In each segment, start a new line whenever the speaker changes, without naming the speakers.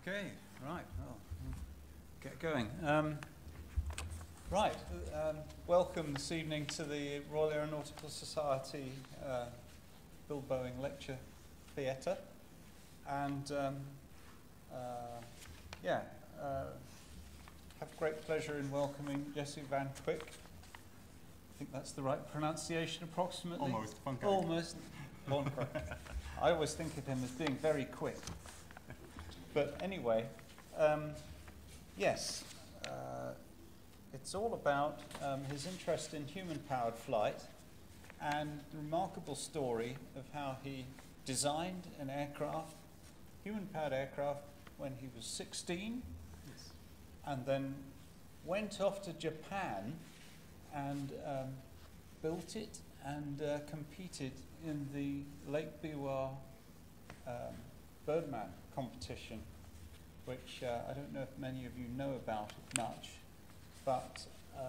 Okay, right, well, get going. Welcome this evening to the Royal Aeronautical Society Bilboing Lecture Theatre. And have great pleasure in welcoming Jesse van Kuijk. I think that's the right pronunciation approximately.
Almost, Van Kuijk.
Almost, Van Kuijk. I always think of him as being very quick. But anyway, it's all about his interest in human-powered flight and the remarkable story of how he designed an aircraft, human-powered aircraft, when he was 16, yes, and then went off to Japan and built it and competed in the Lake Biwa Birdman competition, which I don't know if many of you know about it much, but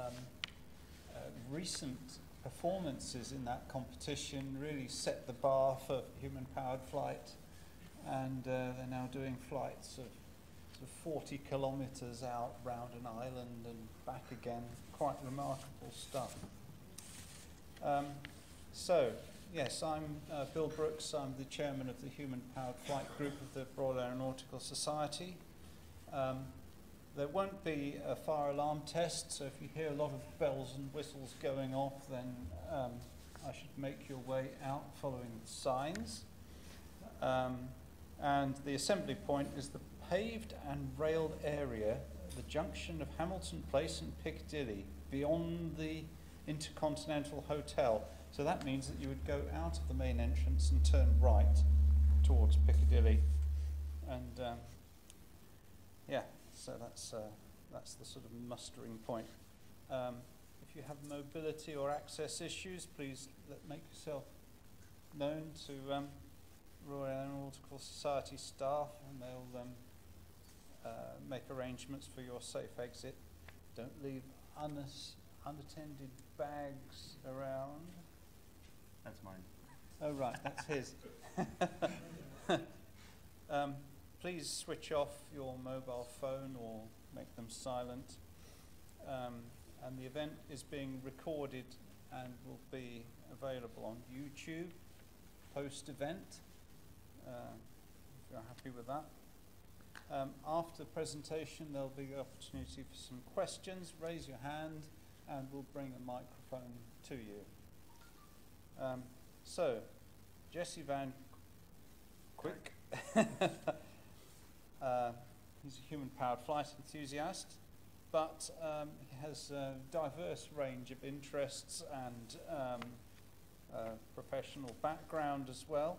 recent performances in that competition really set the bar for human-powered flight, and they're now doing flights of 40 kilometers out round an island and back again. Quite remarkable stuff. Yes, I'm Bill Brooks. I'm the chairman of the Human Powered Flight Group of the Royal Aeronautical Society. There won't be a fire alarm test, so if you hear a lot of bells and whistles going off, then I should make your way out following the signs. And the assembly point is the paved and railed area at the junction of Hamilton Place and Piccadilly, beyond the Intercontinental Hotel. So that means that you would go out of the main entrance and turn right towards Piccadilly. And so that's the sort of mustering point. If you have mobility or access issues, please make yourself known to Royal Aeronautical Society staff, and they'll make arrangements for your safe exit. Don't leave unattended bags around.
That's mine.
Oh, right, that's his. Please switch off your mobile phone or make them silent. And the event is being recorded and will be available on YouTube post-event, if you're happy with that. After the presentation, there'll be the opportunity for some questions. Raise your hand and we'll bring a microphone to you. Jesse van Kuijk. He's a human-powered flight enthusiast, but he has a diverse range of interests and professional background as well.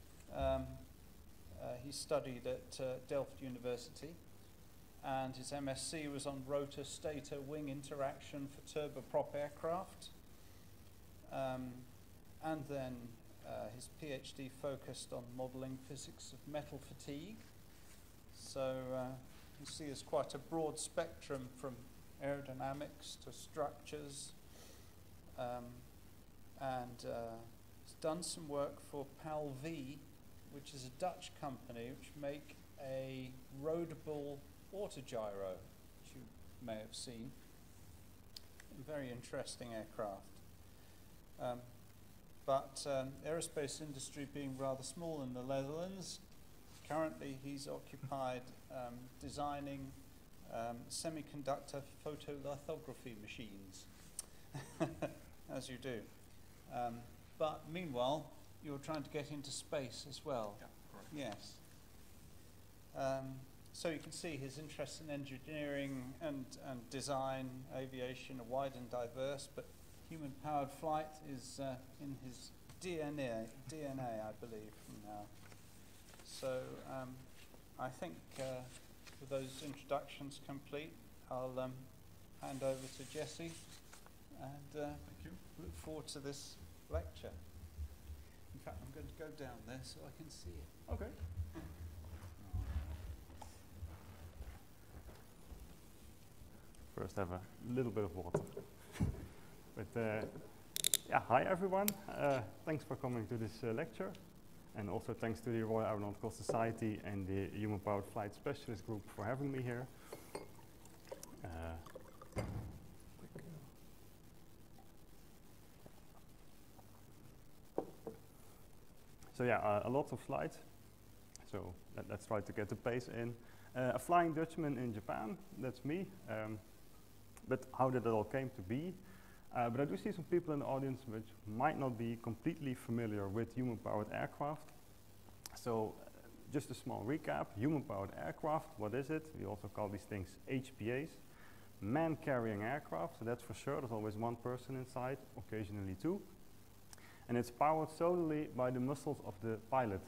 He studied at Delft University, and his MSc was on rotor-stator wing interaction for turboprop aircraft. And then his PhD focused on modelling physics of metal fatigue. So you see there's quite a broad spectrum from aerodynamics to structures. He's done some work for PAL-V, which is a Dutch company which make a roadable autogyro, which you may have seen. A very interesting aircraft. But aerospace industry being rather small in the Netherlands, currently he's occupied designing semiconductor photolithography machines, as you do. But meanwhile, you're trying to get into space as well.
Yeah, correct.
Yes. So you can see his interest in engineering and design, aviation are wide and diverse, but human-powered flight is in his DNA, I believe, from now. So I think with those introductions complete, I'll hand over to Jesse and
Thank you.
Look forward to this lecture. In fact, I'm going to go down there so I can see it.
Okay. First, have a little bit of water. But hi everyone. Thanks for coming to this lecture. And also thanks to the Royal Aeronautical Society and the Human Powered Flight Specialist Group for having me here. So yeah, a lot of slides. So let's try to get the pace in. A Flying Dutchman in Japan, that's me. But how did it all came to be? But I do see some people in the audience which might not be completely familiar with human-powered aircraft. So just a small recap, human-powered aircraft, what is it? We also call these things HPAs, man-carrying aircraft, so that's for sure, there's always one person inside, occasionally two. And it's powered solely by the muscles of the pilot.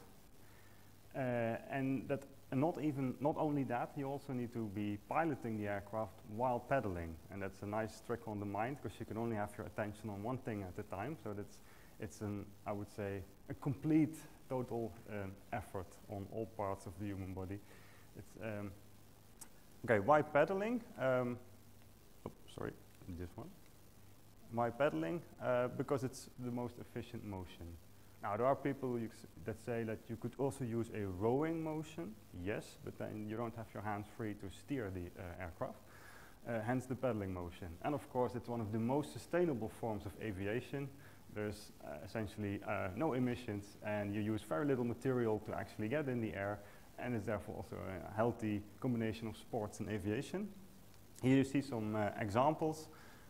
And not only that, you also need to be piloting the aircraft while pedaling. And that's a nice trick on the mind, because you can only have your attention on one thing at a time. So it's I would say, a complete, total effort on all parts of the human body. It's, okay, why pedaling? Sorry, this one. Why pedaling? Because it's the most efficient motion. Now, there are people that say that you could also use a rowing motion, yes, but then you don't have your hands free to steer the aircraft, hence the pedaling motion. And of course, it's one of the most sustainable forms of aviation. There's essentially no emissions, and you use very little material to actually get in the air, and it's therefore also a healthy combination of sports and aviation. Here you see some examples,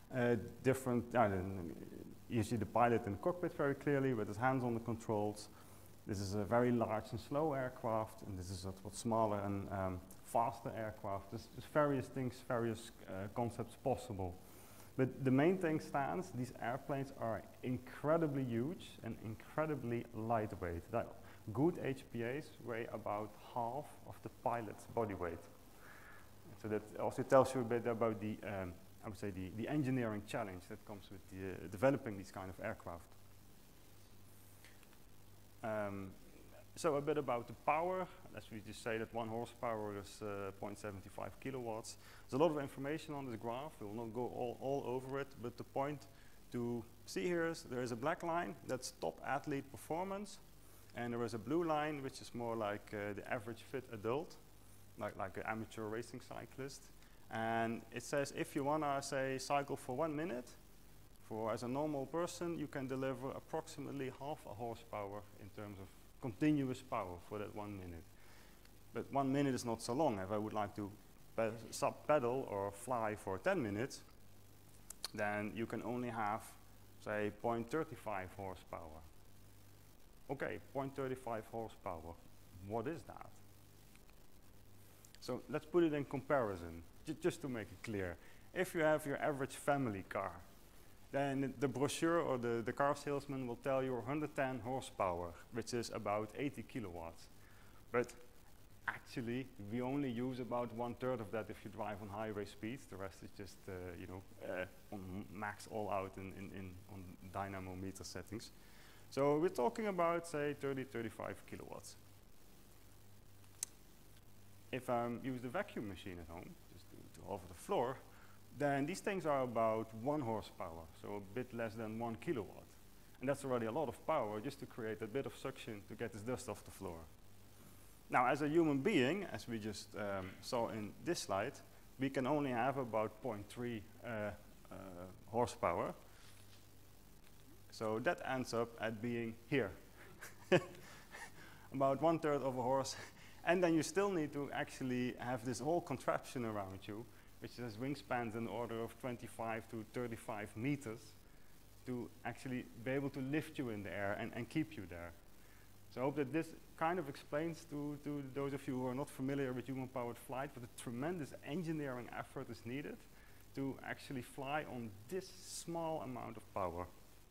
you see the pilot in the cockpit very clearly with his hands on the controls. This is a very large and slow aircraft, and this is a what smaller and faster aircraft. There's various things, various concepts possible. But the main thing stands, these airplanes are incredibly huge and incredibly lightweight. Good HPAs weigh about half of the pilot's body weight. So that also tells you a bit about the I would say the engineering challenge that comes with developing these kind of aircraft. So a bit about the power. As we just say that 1 horsepower is 0.75 kilowatts. There's a lot of information on this graph. We will not go all over it, but the point to see here is there is a black line, that's top athlete performance, and there is a blue line, which is more like the average fit adult, like an amateur racing cyclist. And it says if you want to, say, cycle for 1 minute, as a normal person, you can deliver approximately half a horsepower in terms of continuous power for that 1 minute. But 1 minute is not so long. If I would like to sub-pedal or fly for 10 minutes, then you can only have, say, 0.35 horsepower. Okay, 0.35 horsepower. What is that? So let's put it in comparison. Just to make it clear, if you have your average family car, then the brochure or the car salesman will tell you 110 horsepower, which is about 80 kilowatts. But actually, we only use about 1/3 of that if you drive on highway speeds. The rest is just, on max all out on dynamo meter settings. So we're talking about, say, 35 kilowatts. If I use the vacuum machine at home, to over the floor, then these things are about 1 horsepower, so a bit less than 1 kilowatt. And that's already a lot of power just to create a bit of suction to get this dust off the floor. Now, as a human being, as we just saw in this slide, we can only have about 0.3 horsepower. So that ends up at being here. About 1/3 of a horse. And then you still need to actually have this whole contraption around you, which has wingspans in the order of 25 to 35 meters, to actually be able to lift you in the air and keep you there. So I hope that this kind of explains to those of you who are not familiar with human-powered flight what a tremendous engineering effort is needed to actually fly on this small amount of power.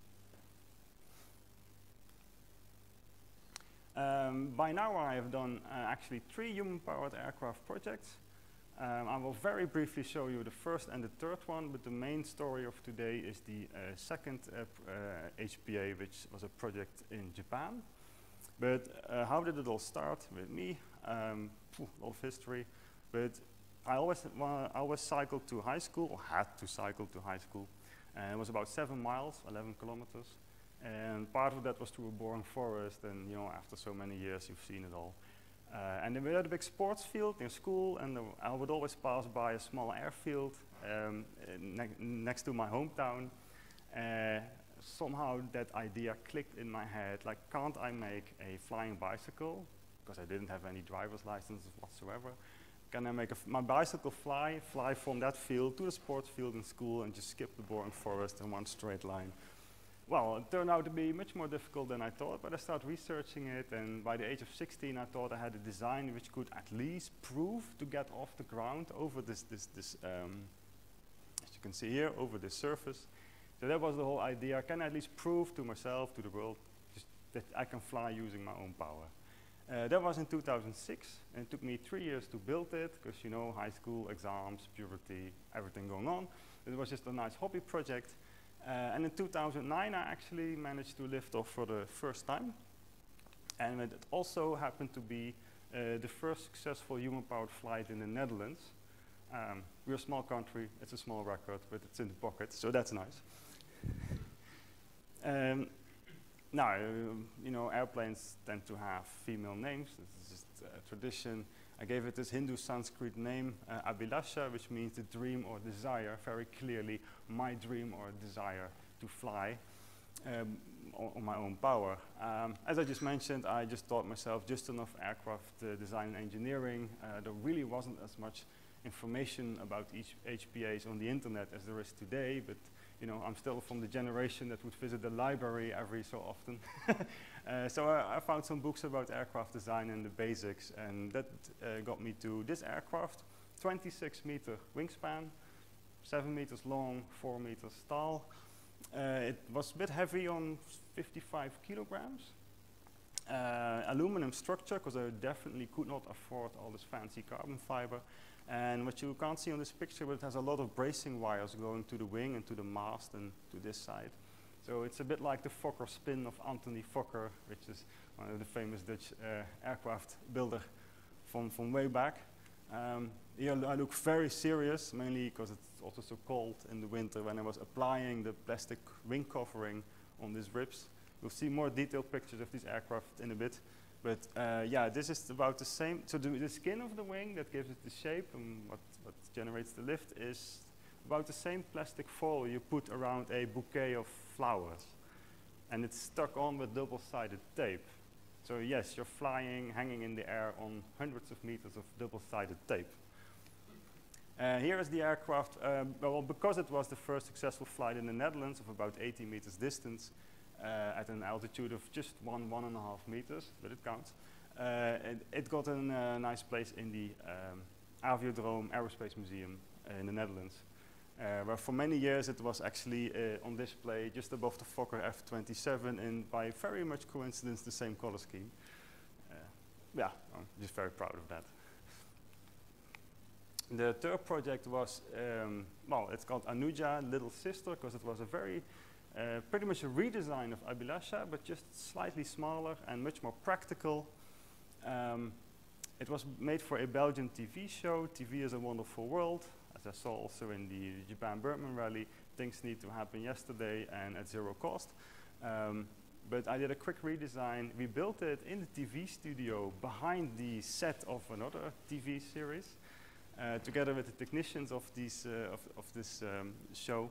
By now I have done actually 3 human-powered aircraft projects. I will very briefly show you the first and the third one, but the main story of today is the second HPA, which was a project in Japan. But how did it all start with me? A lot of history, but I always cycled to high school, or had to cycle to high school. It was about 7 miles, 11 kilometers. And part of that was through a boring forest, and you know, after so many years, you've seen it all. And then we had a big sports field near school, and I would always pass by a small airfield next to my hometown. Somehow that idea clicked in my head, like, can't I make a flying bicycle? Because I didn't have any driver's license whatsoever. Can I make my bicycle fly from that field to the sports field in school and just skip the boring forest in one straight line? Well, it turned out to be much more difficult than I thought, but I started researching it, and by the age of 16 I thought I had a design which could at least prove to get off the ground over this as you can see here, over this surface. So that was the whole idea. Can I at least prove to myself, to the world, just that I can fly using my own power? That was in 2006, and it took me 3 years to build it, because you know, high school, exams, puberty, everything going on. It was just a nice hobby project. And in 2009 I actually managed to lift off for the first time. And it also happened to be the first successful human-powered flight in the Netherlands. We're a small country, it's a small record, but it's in the pocket, so that's nice. Now, you know, airplanes tend to have female names. This is just a tradition. I gave it this Hindu Sanskrit name, Abhilasha, which means the dream or desire, very clearly my dream or desire to fly on my own power. As I just mentioned, I just taught myself just enough aircraft design and engineering. There really wasn't as much information about HPAs on the internet as there is today, but you know, I'm still from the generation that would visit the library every so often. So I found some books about aircraft design and the basics, and that got me to this aircraft. 26-meter wingspan, 7 meters long, 4 meters tall. It was a bit heavy on 55 kilograms. Aluminum structure, because I definitely could not afford all this fancy carbon fiber. And what you can't see on this picture, but it has a lot of bracing wires going to the wing and to the mast and to this side. So it's a bit like the Fokker spin of Anthony Fokker, which is one of the famous Dutch aircraft builder from way back. Here I look very serious, mainly because it's also so cold in the winter when I was applying the plastic wing covering on these ribs. We'll see more detailed pictures of these aircraft in a bit. But yeah, this is about the same. So the skin of the wing that gives it the shape and what generates the lift is about the same plastic foil you put around a bouquet of flowers. And it's stuck on with double-sided tape. So yes, you're flying, hanging in the air on hundreds of meters of double-sided tape. Here is the aircraft. Well, because it was the first successful flight in the Netherlands of about 80 meters distance, at an altitude of just 1.5 meters, but it counts. It got a nice place in the Aviodrome Aerospace Museum in the Netherlands, where for many years it was actually on display just above the Fokker F-27, and by very much coincidence the same color scheme. Yeah, I'm just very proud of that. The third project was, well, it's called Anuja, Little Sister, because it was a very pretty much a redesign of Abhilasha, but just slightly smaller and much more practical. It was made for a Belgian TV show. TV is a wonderful world. As I saw also in the Japan Birdman Rally, things need to happen yesterday and at zero cost. But I did a quick redesign. We built it in the TV studio behind the set of another TV series, together with the technicians of this show.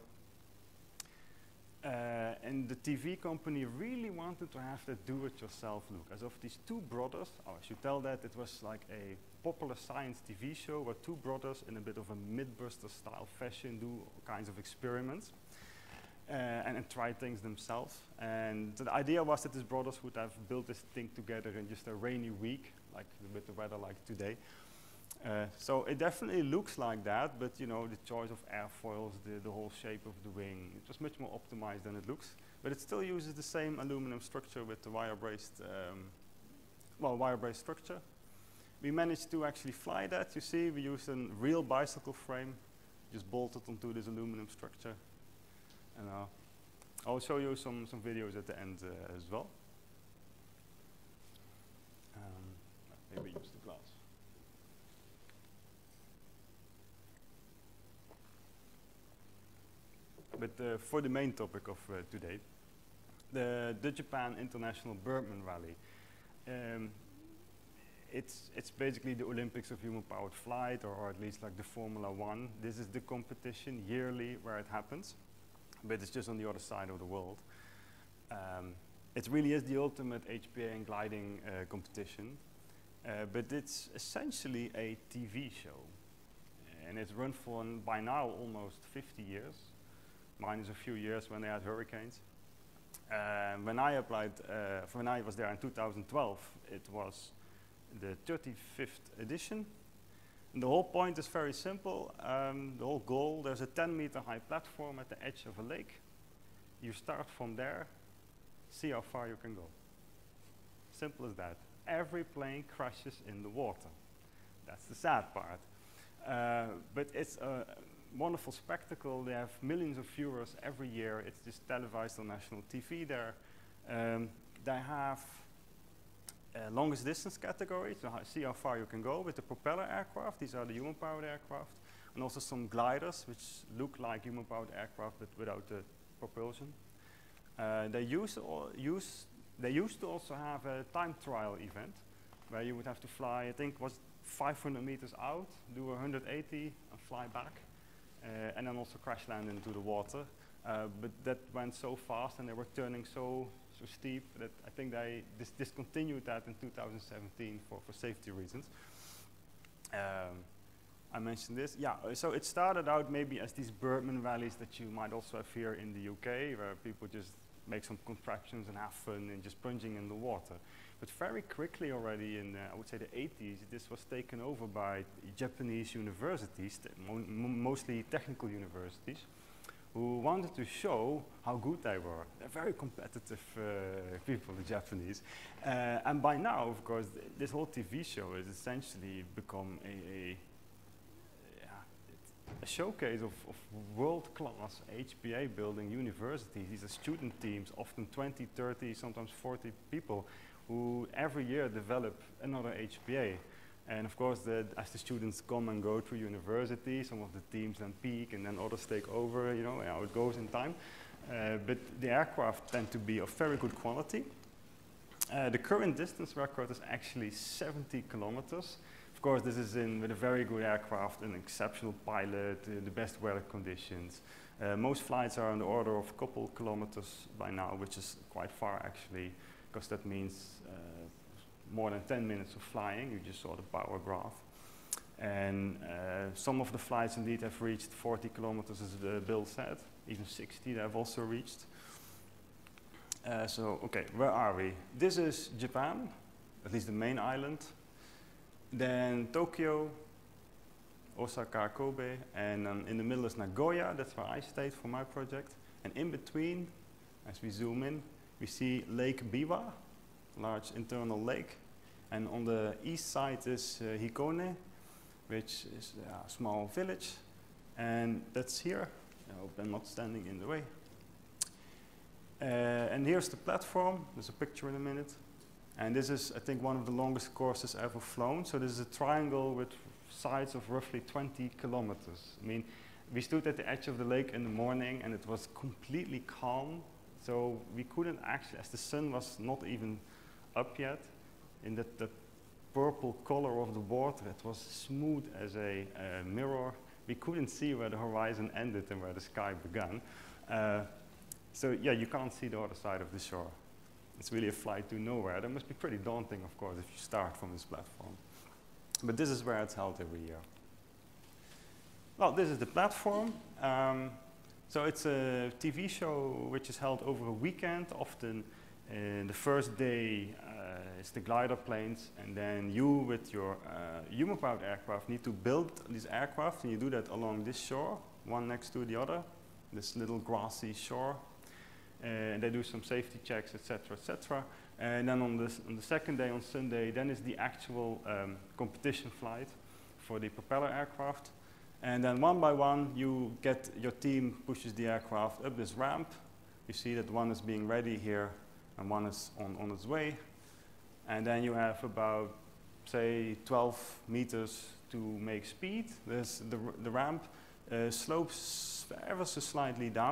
And the TV company really wanted to have that do-it-yourself look, as of these two brothers. Oh, I should tell that it was like a popular science TV show where two brothers in a bit of a Mythbuster style fashion do all kinds of experiments and try things themselves. And the idea was that these brothers would have built this thing together in just a rainy week, like with the weather like today. So it definitely looks like that, but you know, the choice of airfoils, the whole shape of the wing, it was much more optimized than it looks. But it still uses the same aluminum structure with the wire-braced, wire-braced structure. We managed to actually fly that. You see, we used a real bicycle frame, just bolted onto this aluminum structure. And I'll show you some videos at the end as well. Maybe use the glass. But for the main topic of today, the Japan International Birdman Rally. It's basically the Olympics of human-powered flight, or at least like the Formula One. This is the competition yearly where it happens, but it's just on the other side of the world. It really is the ultimate HPA and gliding competition, but it's essentially a TV show, and it's run for by now almost 50 years, minus a few years when they had hurricanes. When I applied, when I was there in 2012, it was the 35th edition. And the whole point is very simple. The whole goal, there's a 10-meter high platform at the edge of a lake. You start from there, see how far you can go. Simple as that. Every plane crashes in the water. That's the sad part. But it's a wonderful spectacle. They have millions of viewers every year. It's just televised on national TV there. They have longest distance category, to see how far you can go with the propeller aircraft. These are the human-powered aircraft. And also some gliders, which look like human-powered aircraft, but without the propulsion. They used to also have a time trial event, where you would have to fly, I think, was 500 meters out, do 180 and fly back, and then also crash land into the water. But that went so fast, and they were turning so steep that I think they discontinued that in 2017 for safety reasons. I mentioned this. Yeah, so it started out maybe as these Birdman rallies that you might also have here in the UK, where people just make some contraptions and have fun and just plunging in the water. But very quickly already in, I would say the 80s, this was taken over by Japanese universities, mostly technical universities, who wanted to show how good they were. They're very competitive people, the Japanese. And by now, of course, this whole TV show has essentially become a showcase of world-class HPA building universities. These are student teams, often 20, 30, sometimes 40 people, who every year develop another HPA. And of course, as the students come and go through university, some of the teams then peak and then others take over, you know how it goes in time. But the aircraft tend to be of very good quality. The current distance record is actually 70 kilometers. Of course, this is with a very good aircraft, an exceptional pilot, the best weather conditions. Most flights are on the order of a couple kilometers by now, which is quite far actually, because that means more than 10 minutes of flying. You just saw the power graph. And some of the flights indeed have reached 40 kilometers, as Bill said. Even 60 they have also reached. So, okay, where are we? This is Japan, at least the main island. Then Tokyo, Osaka, Kobe, and in the middle is Nagoya. That's where I stayed for my project. And in between, as we zoom in, we see Lake Biwa, large internal lake. And on the east side is Hikone, which is a small village. And that's here. I hope I'm not standing in the way. And here's the platform. There's a picture in a minute. And this is, I think, one of the longest courses ever flown. So this is a triangle with sides of roughly 20 kilometers. I mean, we stood at the edge of the lake in the morning, and it was completely calm. So we couldn't actually, as the sun was not even up yet, in the purple color of the water, it was smooth as a mirror. We couldn't see where the horizon ended and where the sky began. So yeah, you can't see the other side of the shore. It's really a flight to nowhere. That must be pretty daunting, of course, if you start from this platform. But this is where it's held every year. Well, this is the platform. So it's a TV show which is held over a weekend. Often the first day is the glider planes, and then you with your human-powered aircraft need to build these aircraft, and you do that along this shore, one next to the other, this little grassy shore. And they do some safety checks, etc., etc. And then on the second day, on Sunday, then is the actual competition flight for the propeller aircraft. And then one by one, your team pushes the aircraft up this ramp. You see that one is being ready here, and one is on its way. And then you have about, say, 12 meters to make speed. The ramp slopes ever so slightly down.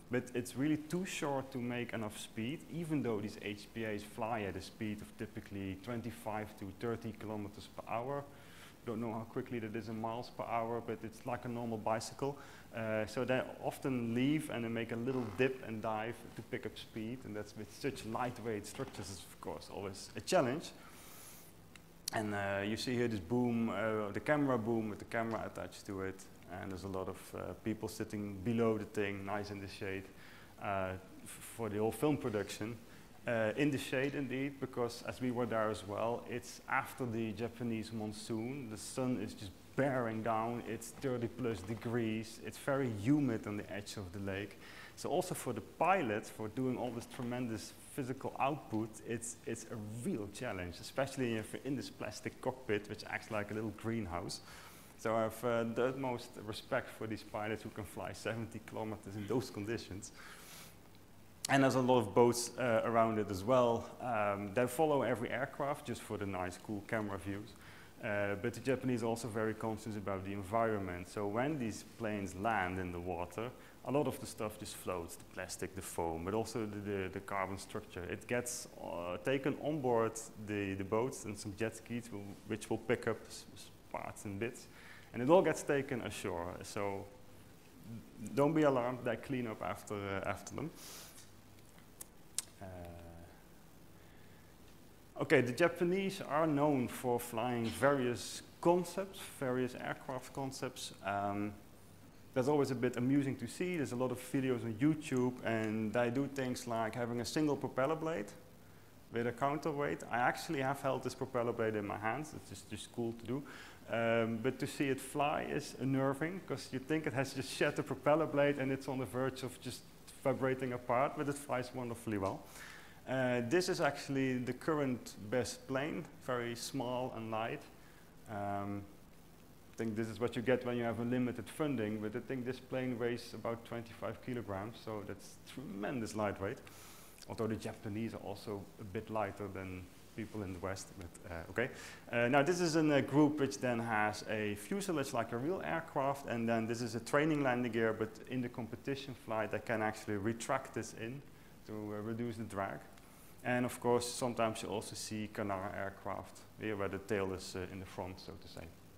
but it's really too short to make enough speed, even though these HPAs fly at a speed of typically 25 to 30 kilometers per hour. Don't know how quickly that is in miles per hour, but it's like a normal bicycle. So they often leave and they make a little dip and dive to pick up speed, and that's with such lightweight structures is of course always a challenge. And you see here this boom, the camera boom with the camera attached to it, and there's a lot of people sitting below the thing, nice in the shade, for the whole film production. In the shade indeed, because as we were there as well, it's after the Japanese monsoon, the sun is just bearing down, it's 30 plus degrees, it's very humid on the edge of the lake. So also for the pilots, for doing all this tremendous physical output, it's a real challenge, especially if you're in this plastic cockpit, which acts like a little greenhouse. So I have the utmost respect for these pilots who can fly 70 kilometers in those conditions. And there's a lot of boats around it as well. They follow every aircraft just for the nice, cool camera views. But the Japanese are also very conscious about the environment. So when these planes land in the water, a lot of the stuff just floats, the plastic, the foam, but also the carbon structure. It gets taken on board the boats and some jet skis which will pick up parts and bits. And it all gets taken ashore. So don't be alarmed, they clean up after them. Okay, the Japanese are known for flying various concepts, various aircraft concepts. That's always a bit amusing to see. There's a lot of videos on YouTube, and they do things like having a single propeller blade with a counterweight. I actually have held this propeller blade in my hands. It's just cool to do. But to see it fly is unnerving, because you think it has just shed the propeller blade and it's on the verge of just vibrating apart, but it flies wonderfully well. This is actually the current best plane, very small and light. I think this is what you get when you have a limited funding, but I think this plane weighs about 25 kilograms, so that's tremendous lightweight. Although the Japanese are also a bit lighter than people in the West, but okay. Now this is in a group which then has a fuselage like a real aircraft, and then this is a training landing gear, but in the competition flight I can actually retract this in to reduce the drag. And of course sometimes you also see canard aircraft here where the tail is in the front, so to say.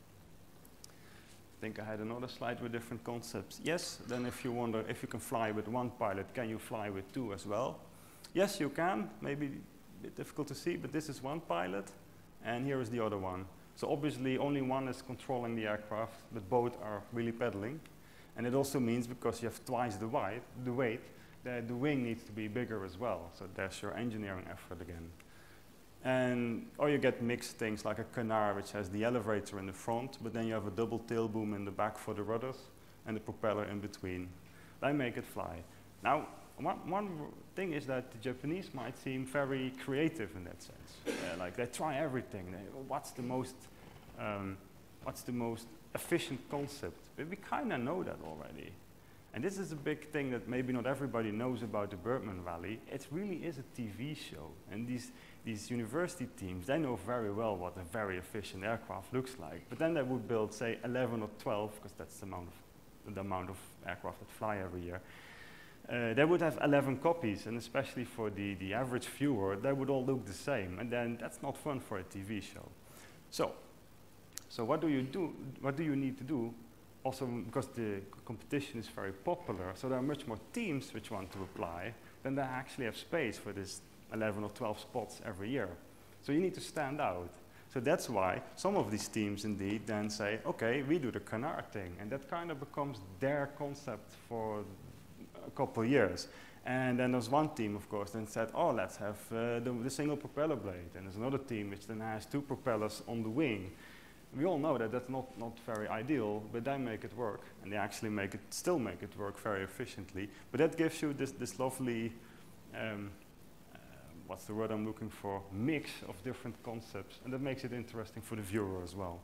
I think I had another slide with different concepts. Yes, then if you wonder if you can fly with one pilot, can you fly with two as well? Yes, you can, maybe a bit difficult to see, but this is one pilot, and here is the other one. So obviously only one is controlling the aircraft, but both are really pedaling. And it also means, because you have twice the weight, that the wing needs to be bigger as well. So there's your engineering effort again. And, or you get mixed things like a canard, which has the elevator in the front, but then you have a double tail boom in the back for the rudders, and the propeller in between. They make it fly. Now, one thing is that the Japanese might seem very creative in that sense. Like they try everything. What's the most efficient concept? But we kind of know that already. And this is a big thing that maybe not everybody knows about the Birdman Rally. It really is a TV show. And these university teams, they know very well what a very efficient aircraft looks like. But then they would build, say, 11 or 12, because that's the amount of aircraft that fly every year. They would have 11 copies, and especially for the average viewer, they would all look the same. And then that's not fun for a TV show. So what do you do? What do you need to do? Also, because the competition is very popular, so there are much more teams which want to apply, then they actually have space for this 11 or 12 spots every year. So you need to stand out. So that's why some of these teams indeed then say, okay, we do the canard thing, and that kind of becomes their concept for a couple of years. And then there's one team, of course, then said, oh, let's have the single propeller blade. And there's another team which then has two propellers on the wing. We all know that that's not very ideal, but they make it work, and they actually still make it work very efficiently. But that gives you this lovely, what's the word I'm looking for, mix of different concepts, and that makes it interesting for the viewer as well.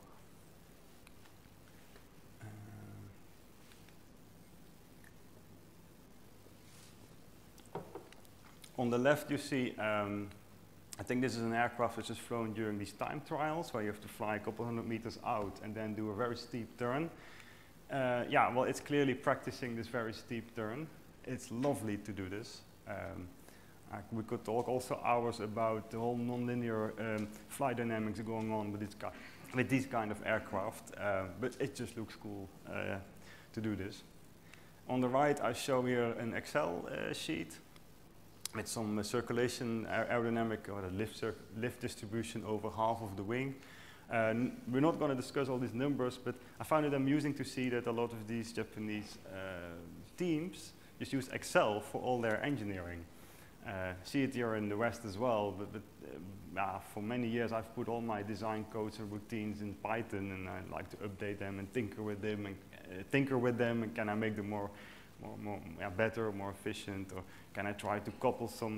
On the left you see, I think this is an aircraft which is flown during these time trials, where you have to fly a couple hundred meters out and then do a very steep turn. Yeah, well, it's clearly practicing this very steep turn. it's lovely to do this. We could talk also hours about the whole nonlinear flight dynamics going on with these kind of aircraft, but it just looks cool to do this. On the right, I show here an Excel sheet with some circulation aerodynamic or the lift distribution over half of the wing. We're not going to discuss all these numbers, but I found it amusing to see that a lot of these Japanese teams just use Excel for all their engineering. See it here in the West as well, but for many years I've put all my design codes and routines in Python, and I like to update them and tinker with them, and can I make them better, more efficient, or can I try to couple some,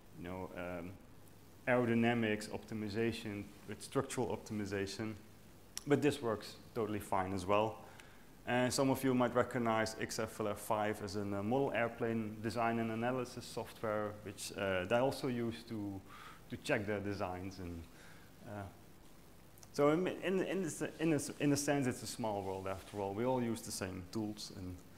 aerodynamics optimization with structural optimization? But this works totally fine as well. And some of you might recognize XFLR5 as a model airplane design and analysis software, which they also use to check their designs. And so in a sense, it's a small world after all. We all use the same tools.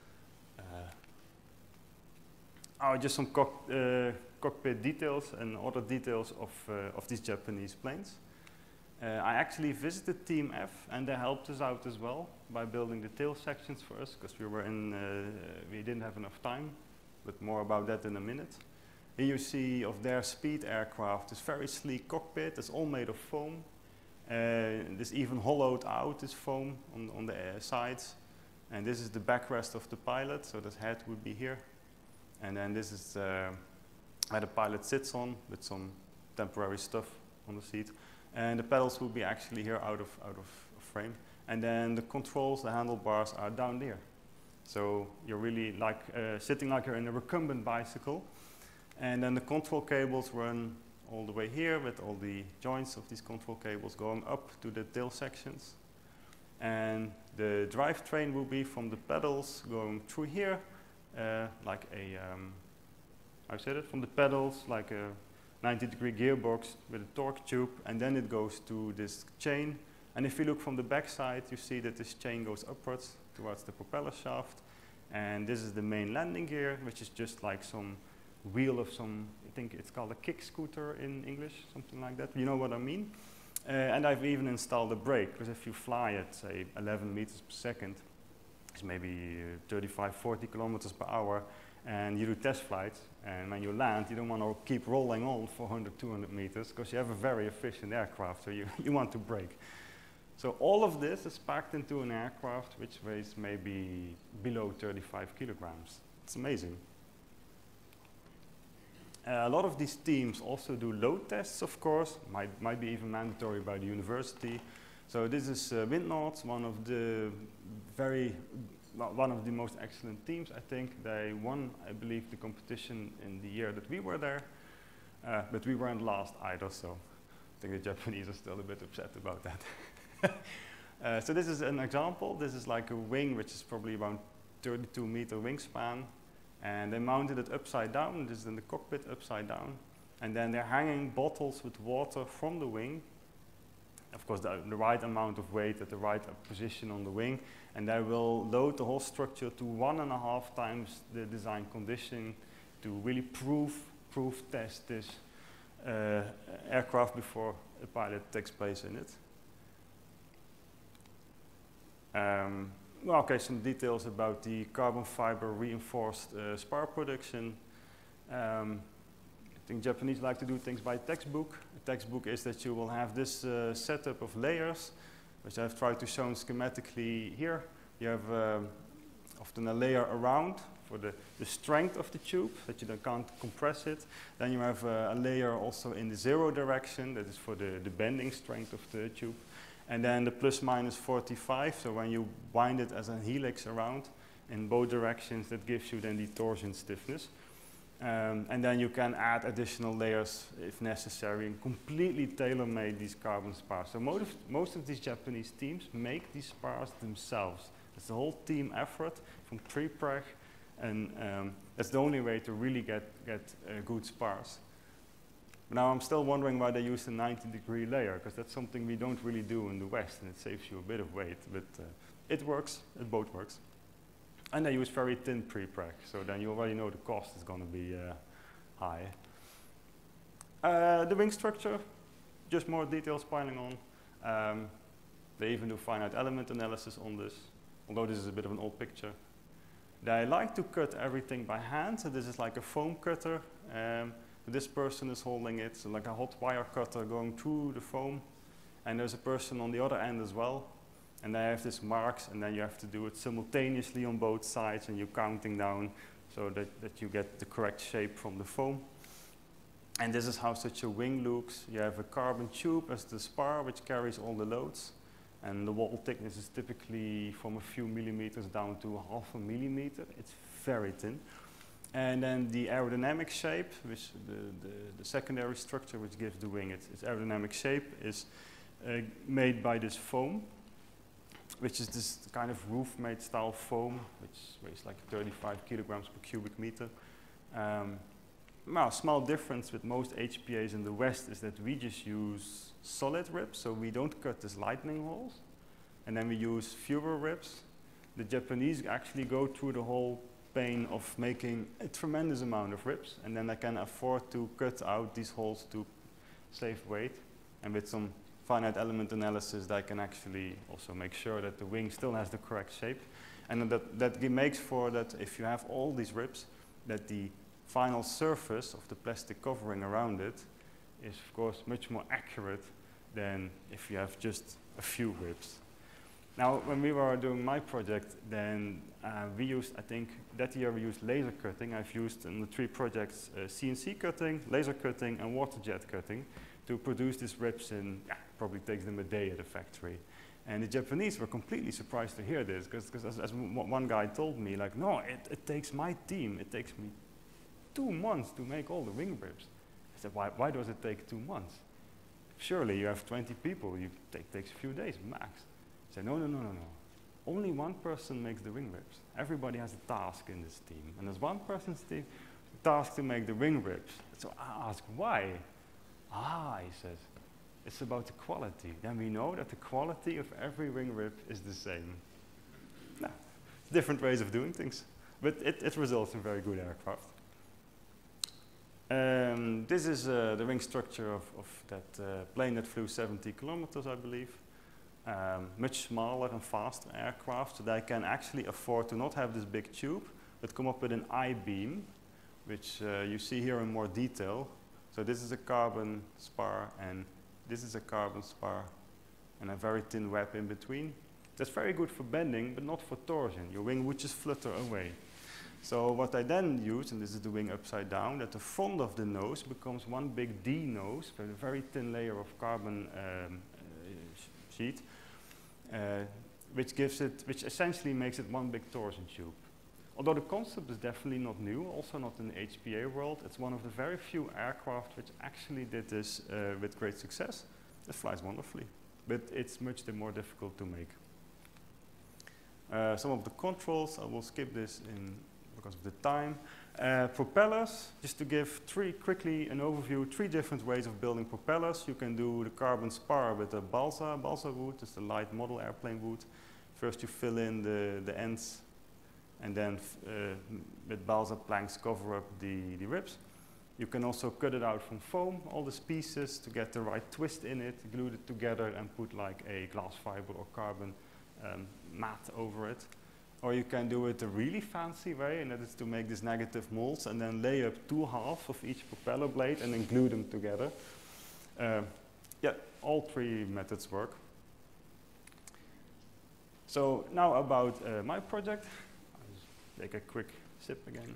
And just some cockpit details and other details of these Japanese planes. I actually visited Team F, and they helped us out as well by building the tail sections for us, because we didn't have enough time, but more about that in a minute. Here you see of their speed aircraft, this very sleek cockpit. It's all made of foam. This even hollowed out, this foam on the sides. And this is the backrest of the pilot, so the head would be here. And then this is where the pilot sits on, with some temporary stuff on the seat. And the pedals will be actually here out of frame. And then the controls, the handlebars are down there. So you're really like sitting like you're in a recumbent bicycle. And then the control cables run all the way here with all the joints of these control cables going up to the tail sections. And the drivetrain will be from the pedals going through here, like a, from the pedals, like a 90-degree gearbox with a torque tube, and then it goes to this chain. And if you look from the back side, you see that this chain goes upwards towards the propeller shaft. And this is the main landing gear, which is just like some wheel of some, I think it's called a kick scooter in English, something like that. You know what I mean? And I've even installed a brake, because if you fly at, say, 11 meters per second, it's maybe 35, 40 kilometers per hour, and you do test flights, and when you land, you don't want to keep rolling on for 100, 200 meters, because you have a very efficient aircraft, so you want to brake. So all of this is packed into an aircraft which weighs maybe below 35 kilograms. It's amazing. A lot of these teams also do load tests, of course, might be even mandatory by the university. So this is Windnaught, one of the most excellent teams, I think. They won, I believe, the competition in the year that we were there, but we weren't last either, so I think the Japanese are still a bit upset about that. So this is an example. This is like a wing which is probably around 32-meter wingspan, and they mounted it upside down. This is in the cockpit upside down, and then they're hanging bottles with water from the wing. Of course, the right amount of weight at the right position on the wing, and they will load the whole structure to 1.5 times the design condition to really test this aircraft before a pilot takes place in it. Okay, some details about the carbon fiber reinforced spar production. I think Japanese like to do things by textbook. A textbook is that you will have this setup of layers, which I've tried to show schematically here. You have often a layer around for the strength of the tube, that you can't compress it. Then you have a layer also in the 0 direction, that is for the bending strength of the tube. And then the plus minus 45, so when you wind it as a helix around in both directions, that gives you then the torsion stiffness. And then you can add additional layers if necessary and completely tailor-made these carbon spars. So most of these Japanese teams make these spars themselves. It's a whole team effort from pre-preg, and that's the only way to really get good spars. But now I'm still wondering why they use a 90-degree layer, because that's something we don't really do in the West, and it saves you a bit of weight. But it works, it both works. And they use very thin pre-preg, so then you already know the cost is going to be high. The wing structure, just more details piling on. They even do finite element analysis on this, although this is a bit of an old picture. They like to cut everything by hand, so this is like a foam cutter. This person is holding it, so like a hot wire cutter going through the foam. And there's a person on the other end as well. And they have these marks, and then you have to do it simultaneously on both sides, and you're counting down so that you get the correct shape from the foam. And this is how such a wing looks. You have a carbon tube as the spar, which carries all the loads. And the wall thickness is typically from a few millimeters down to 0.5 millimeter. It's very thin. And then the aerodynamic shape, which the secondary structure which gives the wing its aerodynamic shape, is made by this foam, which is this kind of roof-made style foam, which weighs like 35 kilograms per cubic meter. Well, small difference with most HPAs in the West is that we just use solid ribs, so we don't cut these lightning holes, and then we use fewer ribs. The Japanese actually go through the whole pain of making a tremendous amount of ribs, and then they can afford to cut out these holes to save weight, and with some finite element analysis they can actually also make sure that the wing still has the correct shape, and that makes for that if you have all these ribs, that the final surface of the plastic covering around it is of course much more accurate than if you have just a few ribs. Now, when we were doing my project, then we used, I think that year we used laser cutting. I've used in the 3 projects CNC cutting, laser cutting, and water jet cutting to produce these ribs in, probably takes them a day at a factory. And the Japanese were completely surprised to hear this, because as one guy told me, like, no, it takes my team, it takes me 2 months to make all the wing ribs. I said, why does it take 2 months? Surely you have 20 people, it takes a few days max. I said, no. Only one person makes the wing ribs. Everybody has a task in this team. And there's one person's task to make the wing ribs. So I asked, why? He says, it's about the quality. Then we know that the quality of every wing rib is the same. Now, different ways of doing things. But it results in very good aircraft. This is the wing structure of that plane that flew 70 kilometers, I believe. Much smaller and faster aircraft, so they can actually afford to not have this big tube, but come up with an I-beam, which you see here in more detail. So this is a carbon spar, and this is a carbon spar, and a very thin web in between. That's very good for bending, but not for torsion. Your wing would just flutter away. So what I then use, and this is the wing upside down, that the front of the nose becomes one big D nose with a very thin layer of carbon sheet, which essentially makes it one big torsion tube. Although the concept is definitely not new, also not in the HPA world, it's one of the very few aircraft which actually did this with great success. It flies wonderfully, but it's much more difficult to make. Some of the controls, I will skip this because of the time. Propellers, just to give quickly an overview, 3 different ways of building propellers. You can do the carbon spar with a balsa wood, it's a light model airplane wood. First you fill in the ends, and then with balsa planks cover up the ribs. You can also cut it out from foam, all these pieces, to get the right twist in it, glue it together and put like a glass fiber or carbon mat over it. Or you can do it a really fancy way, and that is to make these negative molds and then lay up 2 halves of each propeller blade and then glue them together. All 3 methods work. So now about my project. I'll just take a quick sip again.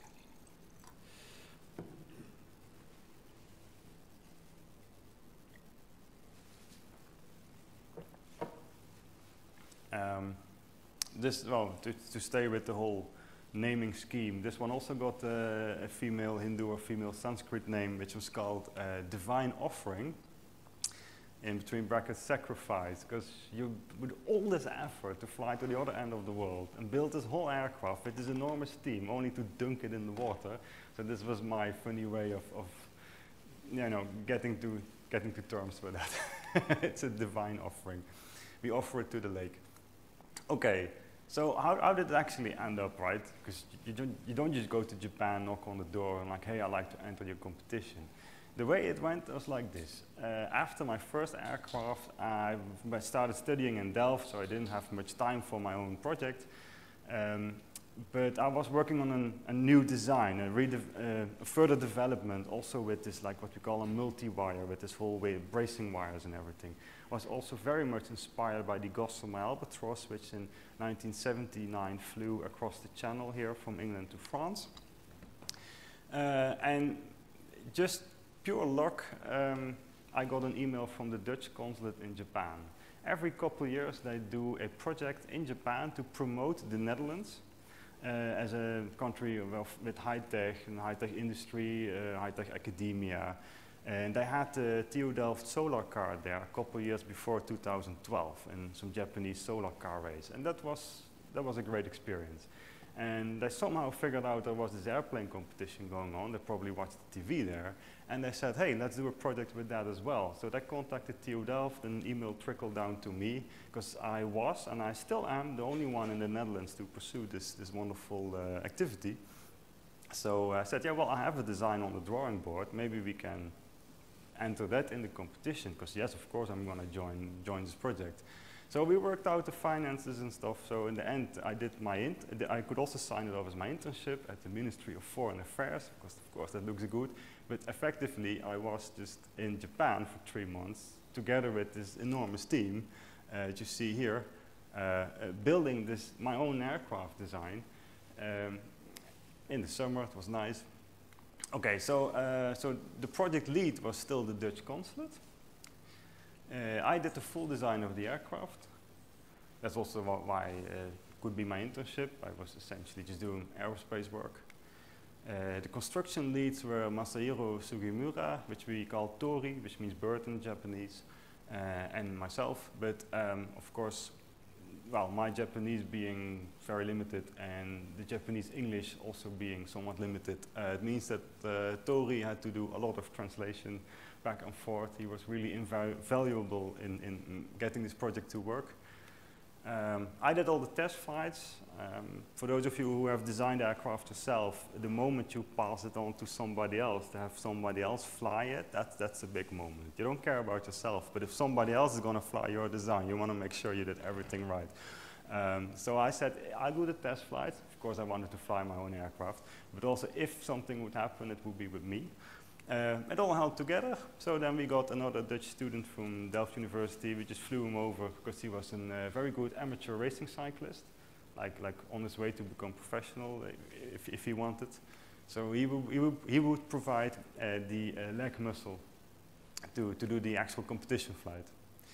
To stay with the whole naming scheme, this one also got a female Hindu or female Sanskrit name, which was called Divine Offering, in between brackets sacrifice, because you put all this effort to fly to the other end of the world and build this whole aircraft with this enormous team, only to dunk it in the water. So this was my funny way of getting to terms with that. It's a divine offering. We offer it to the lake. Okay, So how did it actually end up, right? Because you don't just go to Japan, knock on the door and like, hey, I'd like to enter your competition. The way it went was like this. After my first aircraft, I started studying in Delft, so I didn't have much time for my own project. But I was working on a new design, a further development, also with this, like what we call a multi-wire, with this whole way of bracing wires and everything. Was also very much inspired by the Gossamer Albatros, which in 1979 flew across the channel here from England to France. And just pure luck, I got an email from the Dutch Consulate in Japan. Every couple of years they do a project in Japan to promote the Netherlands as a country with high-tech and high-tech industry, high-tech academia. And they had the TU Delft solar car there a couple of years before 2012 in some Japanese solar car race. And that was a great experience. And they somehow figured out there was this airplane competition going on. They probably watched the TV there. And they said, hey, let's do a project with that as well. So they contacted TU Delft, and an email trickled down to me, because I was, and I still am, the only one in the Netherlands to pursue this wonderful activity. So I said, yeah, well, I have a design on the drawing board. Maybe we can enter that in the competition, because yes, of course, I'm going to join this project. So we worked out the finances and stuff. So in the end, I did I could also sign it off as my internship at the Ministry of Foreign Affairs, because of course that looks good. But effectively, I was just in Japan for 3 months, together with this enormous team, that you see here, building my own aircraft design. In the summer, it was nice. Okay, so the project lead was still the Dutch Consulate. I did the full design of the aircraft. That's also why it could be my internship. I was essentially just doing aerospace work. The construction leads were Masahiro Sugimura, which we call Tori, which means bird in Japanese, and myself. But of course, well, my Japanese being very limited and the Japanese English also being somewhat limited, it means that Tori had to do a lot of translation back and forth. He was really invaluable in getting this project to work. I did all the test flights. For those of you who have designed the aircraft yourself, the moment you pass it on to somebody else, to have somebody else fly it, that's a big moment. You don't care about yourself, but if somebody else is going to fly your design, you want to make sure you did everything right. So I said, I'll do the test flights. Of course, I wanted to fly my own aircraft, but also if something would happen, it would be with me. It all held together, so then we got another Dutch student from Delft University. We just flew him over because he was a very good amateur racing cyclist, like on his way to become professional if he wanted. So he would provide the leg muscle to do the actual competition flight.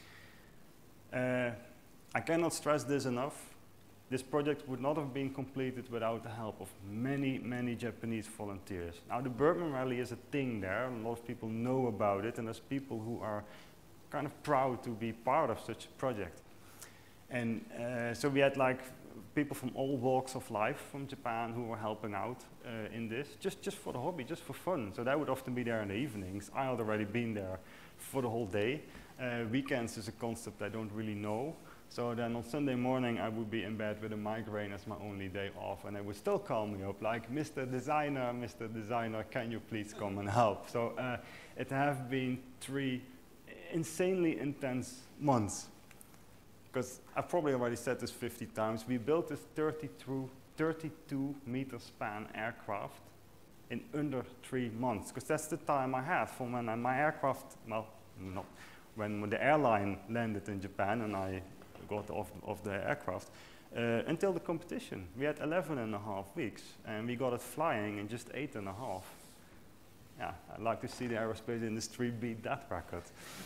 I cannot stress this enough. This project would not have been completed without the help of many, many Japanese volunteers. Now, the Birdman Rally is a thing there. A lot of people know about it, and there's people who are kind of proud to be part of such a project. And so we had like people from all walks of life from Japan who were helping out in this, just for the hobby, just for fun. So they would often be there in the evenings. I had already been there for the whole day. Weekends is a concept I don't really know. So then on Sunday morning, I would be in bed with a migraine as my only day off, and they would still call me up like, Mr. Designer, can you please come and help? So it have been 3 insanely intense months. Because I've probably already said this 50 times, we built this 32 meter span aircraft in under 3 months. Because that's the time I had from when my aircraft, well, not when the airline landed in Japan and I got off the aircraft, until the competition. We had 11.5 weeks, and we got it flying in just 8.5. Yeah, I'd like to see the aerospace industry beat that record.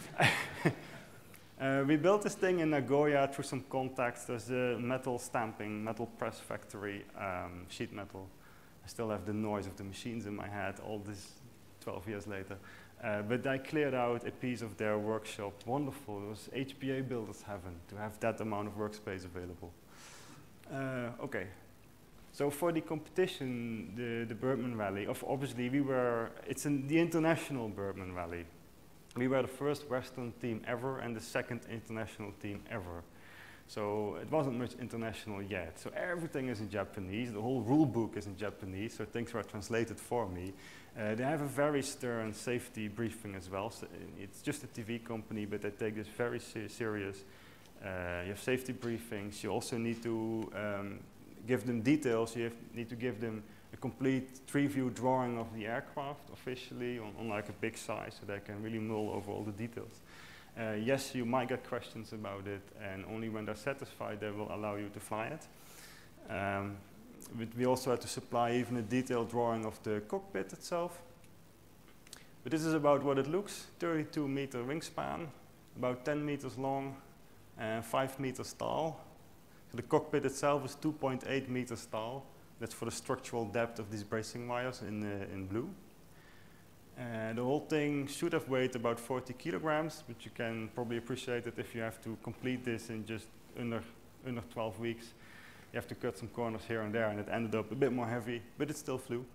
We built this thing in Nagoya through some contacts. There's a metal stamping, metal press factory, sheet metal. I still have the noise of the machines in my head, all this 12 years later. But I cleared out a piece of their workshop. Wonderful. It was HPA builders' heaven to have that amount of workspace available. Okay. So for the competition, the Birdman Rally, obviously it's the international Birdman Rally. We were the first Western team ever and the second international team ever. So it wasn't much international yet. So everything is in Japanese. The whole rule book is in Japanese, so things were translated for me. They have a very stern safety briefing as well. So it's just a TV company, but they take this very serious. You have safety briefings. You also need to give them details. You need to give them a complete 3-view drawing of the aircraft officially on like a big size, so they can really mull over all the details. Yes, you might get questions about it, and only when they're satisfied they will allow you to fly it. But we also had to supply even a detailed drawing of the cockpit itself. But this is about what it looks: 32-meter wingspan, about 10 meters long, and 5 meters tall. So the cockpit itself is 2.8 meters tall. That's for the structural depth of these bracing wires in blue. The whole thing should have weighed about 40 kilograms, but you can probably appreciate it if you have to complete this in just under 12 weeks. You have to cut some corners here and there, and it ended up a bit more heavy, but it still flew.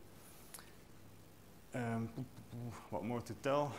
What more to tell?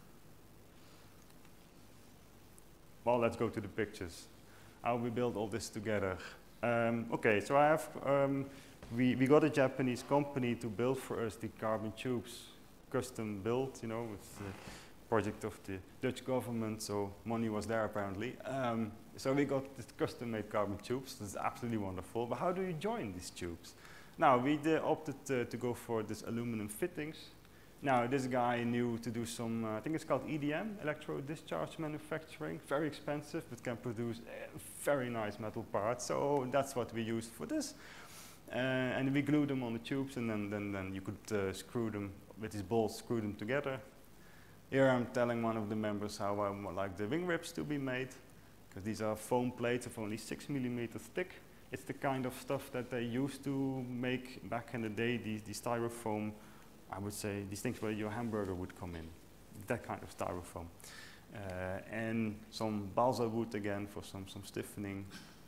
Well, let's go to the pictures. How we build all this together. Okay, so I have, we got a Japanese company to build for us the carbon tubes, custom built, you know, it's the project of the Dutch government, so money was there apparently. So we got this custom-made carbon tubes. That's absolutely wonderful. But how do you join these tubes? Now, we opted to go for this aluminum fittings. Now, this guy knew to do some, I think it's called EDM, electrode discharge manufacturing. Very expensive, but can produce very nice metal parts. So that's what we used for this. And we glued them on the tubes, and then you could screw them with these bolts, screw them together. Here I'm telling one of the members how I would like the wing ribs to be made, because these are foam plates of only 6 millimeters thick. It's the kind of stuff that they used to make back in the day, these styrofoam, I would say, these things where your hamburger would come in, that kind of styrofoam. And some balsa wood again for some stiffening.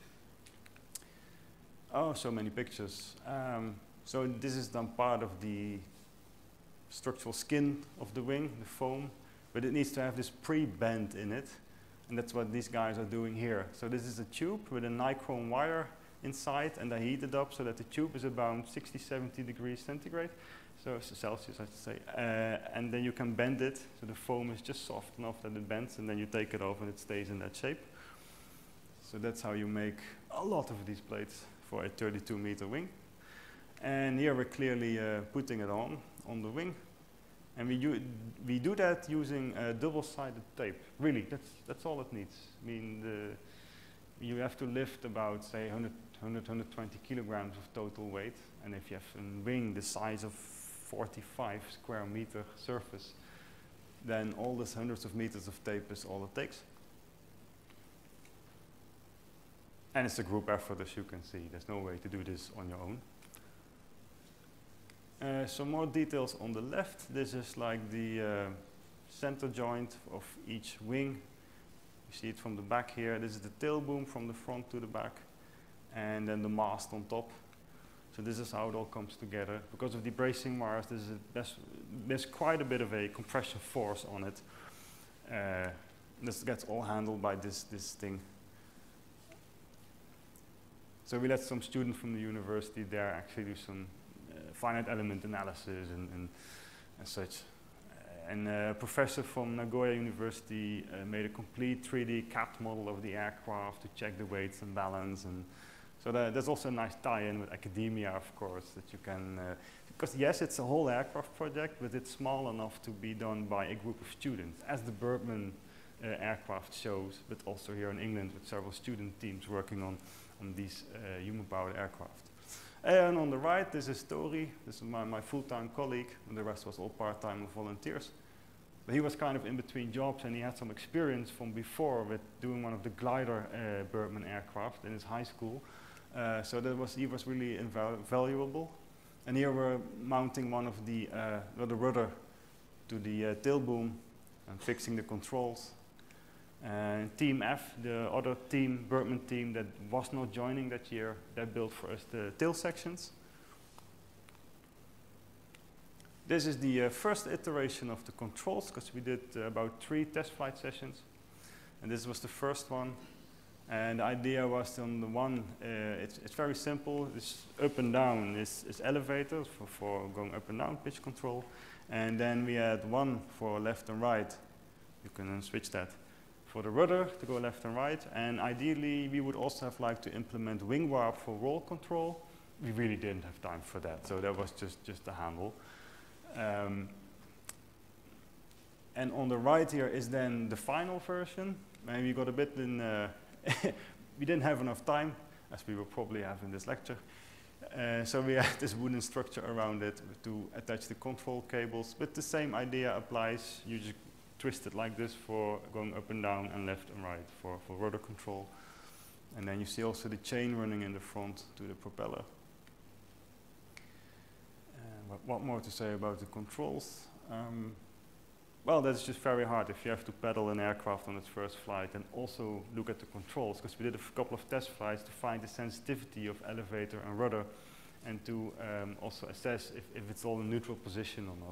Oh, so many pictures. So this is then part of the structural skin of the wing, the foam, but it needs to have this pre-bend in it, and that's what these guys are doing here. So this is a tube with a nichrome wire inside, and they heat it up so that the tube is about 60–70 degrees centigrade, so Celsius I should say, and then you can bend it, so the foam is just soft enough that it bends, and then you take it off and it stays in that shape. So that's how you make a lot of these plates for a 32-meter wing. And here we're clearly putting it on the wing, and we do that using double-sided tape. Really, that's all it needs. I mean, you have to lift about, say, 120 kilograms of total weight, and if you have a wing the size of 45 square meter surface, then all this hundreds of meters of tape is all it takes. And it's a group effort, as you can see. There's no way to do this on your own. Some more details on the left. This is like the center joint of each wing. You see it from the back here. This is the tail boom from the front to the back, and then the mast on top. So this is how it all comes together. Because of the bracing wires, there's quite a bit of a compression force on it. This gets all handled by this thing. So we let some students from the university there actually do some finite element analysis and such. And a professor from Nagoya University made a complete 3D CAD model of the aircraft to check the weights and balance. And so there's also a nice tie-in with academia, of course, that you can, because yes, it's a whole aircraft project, but it's small enough to be done by a group of students, as the Birdman aircraft shows, but also here in England with several student teams working on these human-powered aircraft. And on the right, this is Tori. This is my full-time colleague, and the rest was all part-time volunteers. But he was kind of in between jobs, and he had some experience from before with doing one of the glider Birdman aircraft in his high school. So he was really invaluable. And here we're mounting one of the rudder to the tail boom and fixing the controls. Team F, the other team, Birdman team that was not joining that year, they built for us the tail sections. This is the first iteration of the controls, because we did about 3 test flight sessions. And this was the first one. And the idea was on the one, it's very simple. This up and down is elevators for going up and down, pitch control. And then we had one for left and right. You can then switch that for the rudder to go left and right. And ideally, we would also have liked to implement wing warp for roll control. We really didn't have time for that, so that was just the handle. And on the right here is then the final version. And we got a bit in, we didn't have enough time, as we will probably have in this lecture. So we had this wooden structure around it to attach the control cables, but the same idea applies. You just twist it like this for going up and down and left and right for rudder control. And then you see also the chain running in the front to the propeller. What more to say about the controls? Well, that's just very hard if you have to pedal an aircraft on its first flight and also look at the controls, because we did a couple of test flights to find the sensitivity of elevator and rudder and to also assess if it's all in neutral position or not.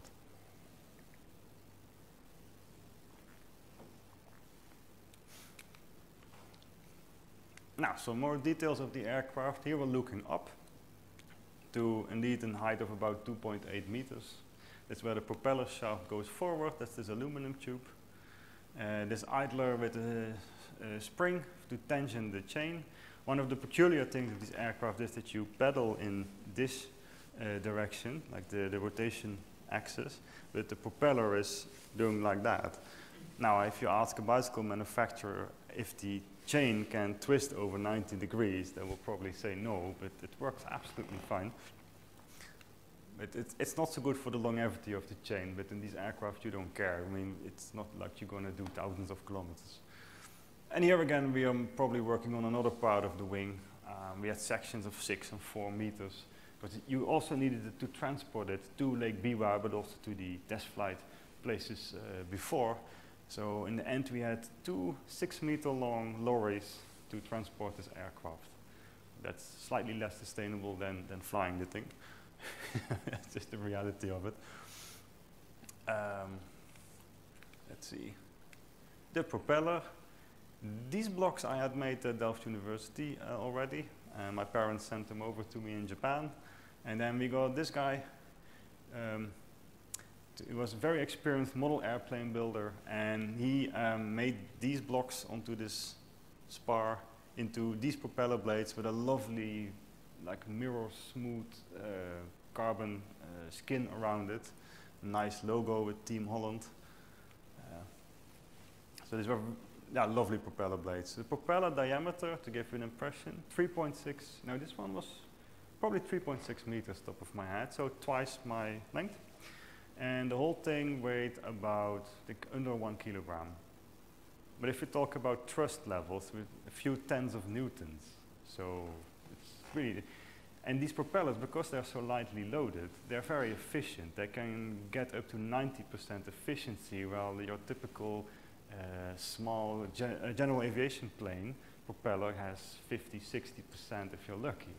Now, some more details of the aircraft. Here we're looking up to indeed a height of about 2.8 meters. That's where the propeller shaft goes forward. That's this aluminum tube. This idler with a spring to tension the chain. One of the peculiar things of this aircraft is that you pedal in this direction, like the rotation axis, but the propeller is doing like that. Now, if you ask a bicycle manufacturer if the chain can twist over 90 degrees, they will probably say no, but it works absolutely fine. But it's not so good for the longevity of the chain, but in these aircraft you don't care. I mean, it's not like you're going to do thousands of kilometers. And here again we are probably working on another part of the wing. We had sections of 6 and 4 meters, but you also needed to transport it to Lake Biwa, but also to the test flight places before. So in the end we had 2 6-meter long lorries to transport this aircraft. That's slightly less sustainable than flying the thing. That's just the reality of it. Let's see. The propeller. These blocks I had made at Delft University already. My parents sent them over to me in Japan. And then we got this guy. He was a very experienced model airplane builder, and he made these blocks onto this spar into these propeller blades with a lovely, like mirror smooth carbon skin around it. Nice logo with Team Holland. So these were lovely propeller blades. The propeller diameter, to give you an impression, 3.6. Now this one was probably 3.6 meters top of my head, so twice my length. And the whole thing weighed about under 1 kilogram. But if you talk about thrust levels, with a few tens of newtons. So it's really, and these propellers, because they're so lightly loaded, they're very efficient. They can get up to 90% efficiency, while your typical small general aviation plane propeller has 50–60% if you're lucky.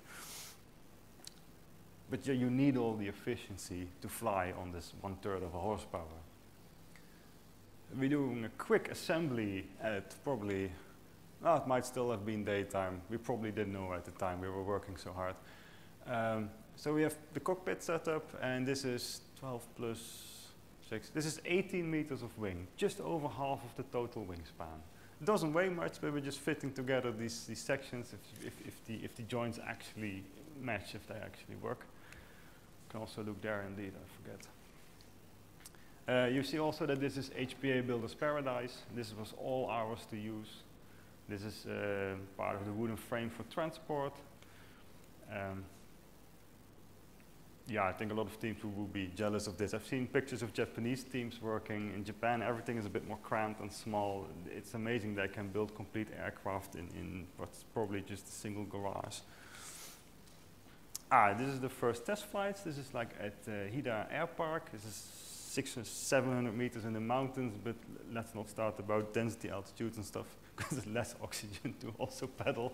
But you need all the efficiency to fly on this 1/3 of a horsepower. We're doing a quick assembly at probably, well, it might still have been daytime. We probably didn't know at the time, we were working so hard. So we have the cockpit set up, and this is 12 plus 6. This is 18 meters of wing, just over half of the total wingspan. It doesn't weigh much, but we're just fitting together these sections if the joints actually match, if they actually work. You can also look there indeed, I forget. You see also that this is HPA Builder's Paradise. This was all ours to use. This is part of the wooden frame for transport. Yeah, I think a lot of teams will be jealous of this. I've seen pictures of Japanese teams working. In Japan, everything is a bit more cramped and small. It's amazing they can build complete aircraft in what's probably just a single garage. This is the first test flights. This is like at Hida Air Park. This is 600 or 700 meters in the mountains, but let's not start about density, altitudes and stuff, because there's less oxygen to also pedal.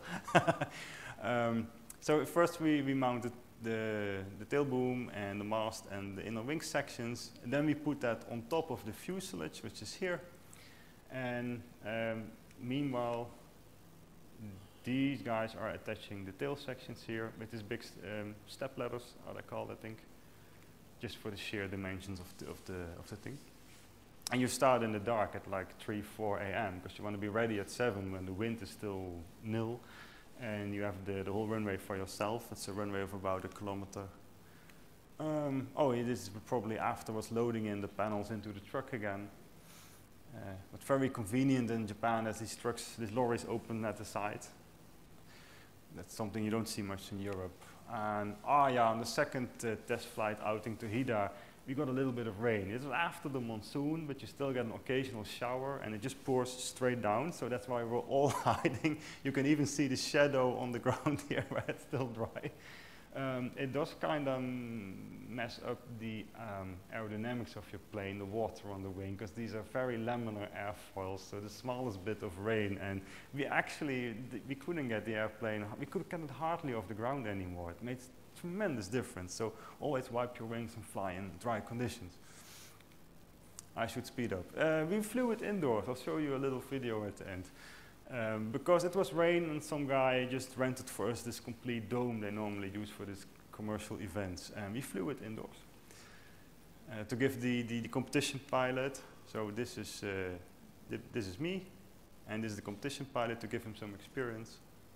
So first we mounted the tail boom and the mast and the inner wing sections, and then we put that on top of the fuselage, which is here. And meanwhile, these guys are attaching the tail sections here with these big step ladders, how they called, I think, just for the sheer dimensions of the thing. And you start in the dark at like 3, 4 a.m. because you want to be ready at 7 when the wind is still nil, and you have the whole runway for yourself. It's a runway of about 1 kilometer. Oh, this is probably afterwards loading in the panels into the truck again. But very convenient in Japan as these trucks, these lorries open at the side. That's something you don't see much in Europe. And on the second test flight outing to Hida, we got a little bit of rain. It was after the monsoon, but you still get an occasional shower, and it just pours straight down, so that's why we're all hiding. You can even see the shadow on the ground here where it's still dry. It does kind of mess up the aerodynamics of your plane, the water on the wing, because these are very laminar airfoils, so the smallest bit of rain, and we actually, we couldn't get the airplane, we couldn't get it hardly off the ground anymore. It made tremendous difference, so always wipe your wings and fly in dry conditions. I should speed up. We flew it indoors. I'll show you a little video at the end. Because it was rain and some guy just rented for us this complete dome they normally use for these commercial events, and we flew it indoors. To give the competition pilot, so this is me, and this is the competition pilot to give him some experience.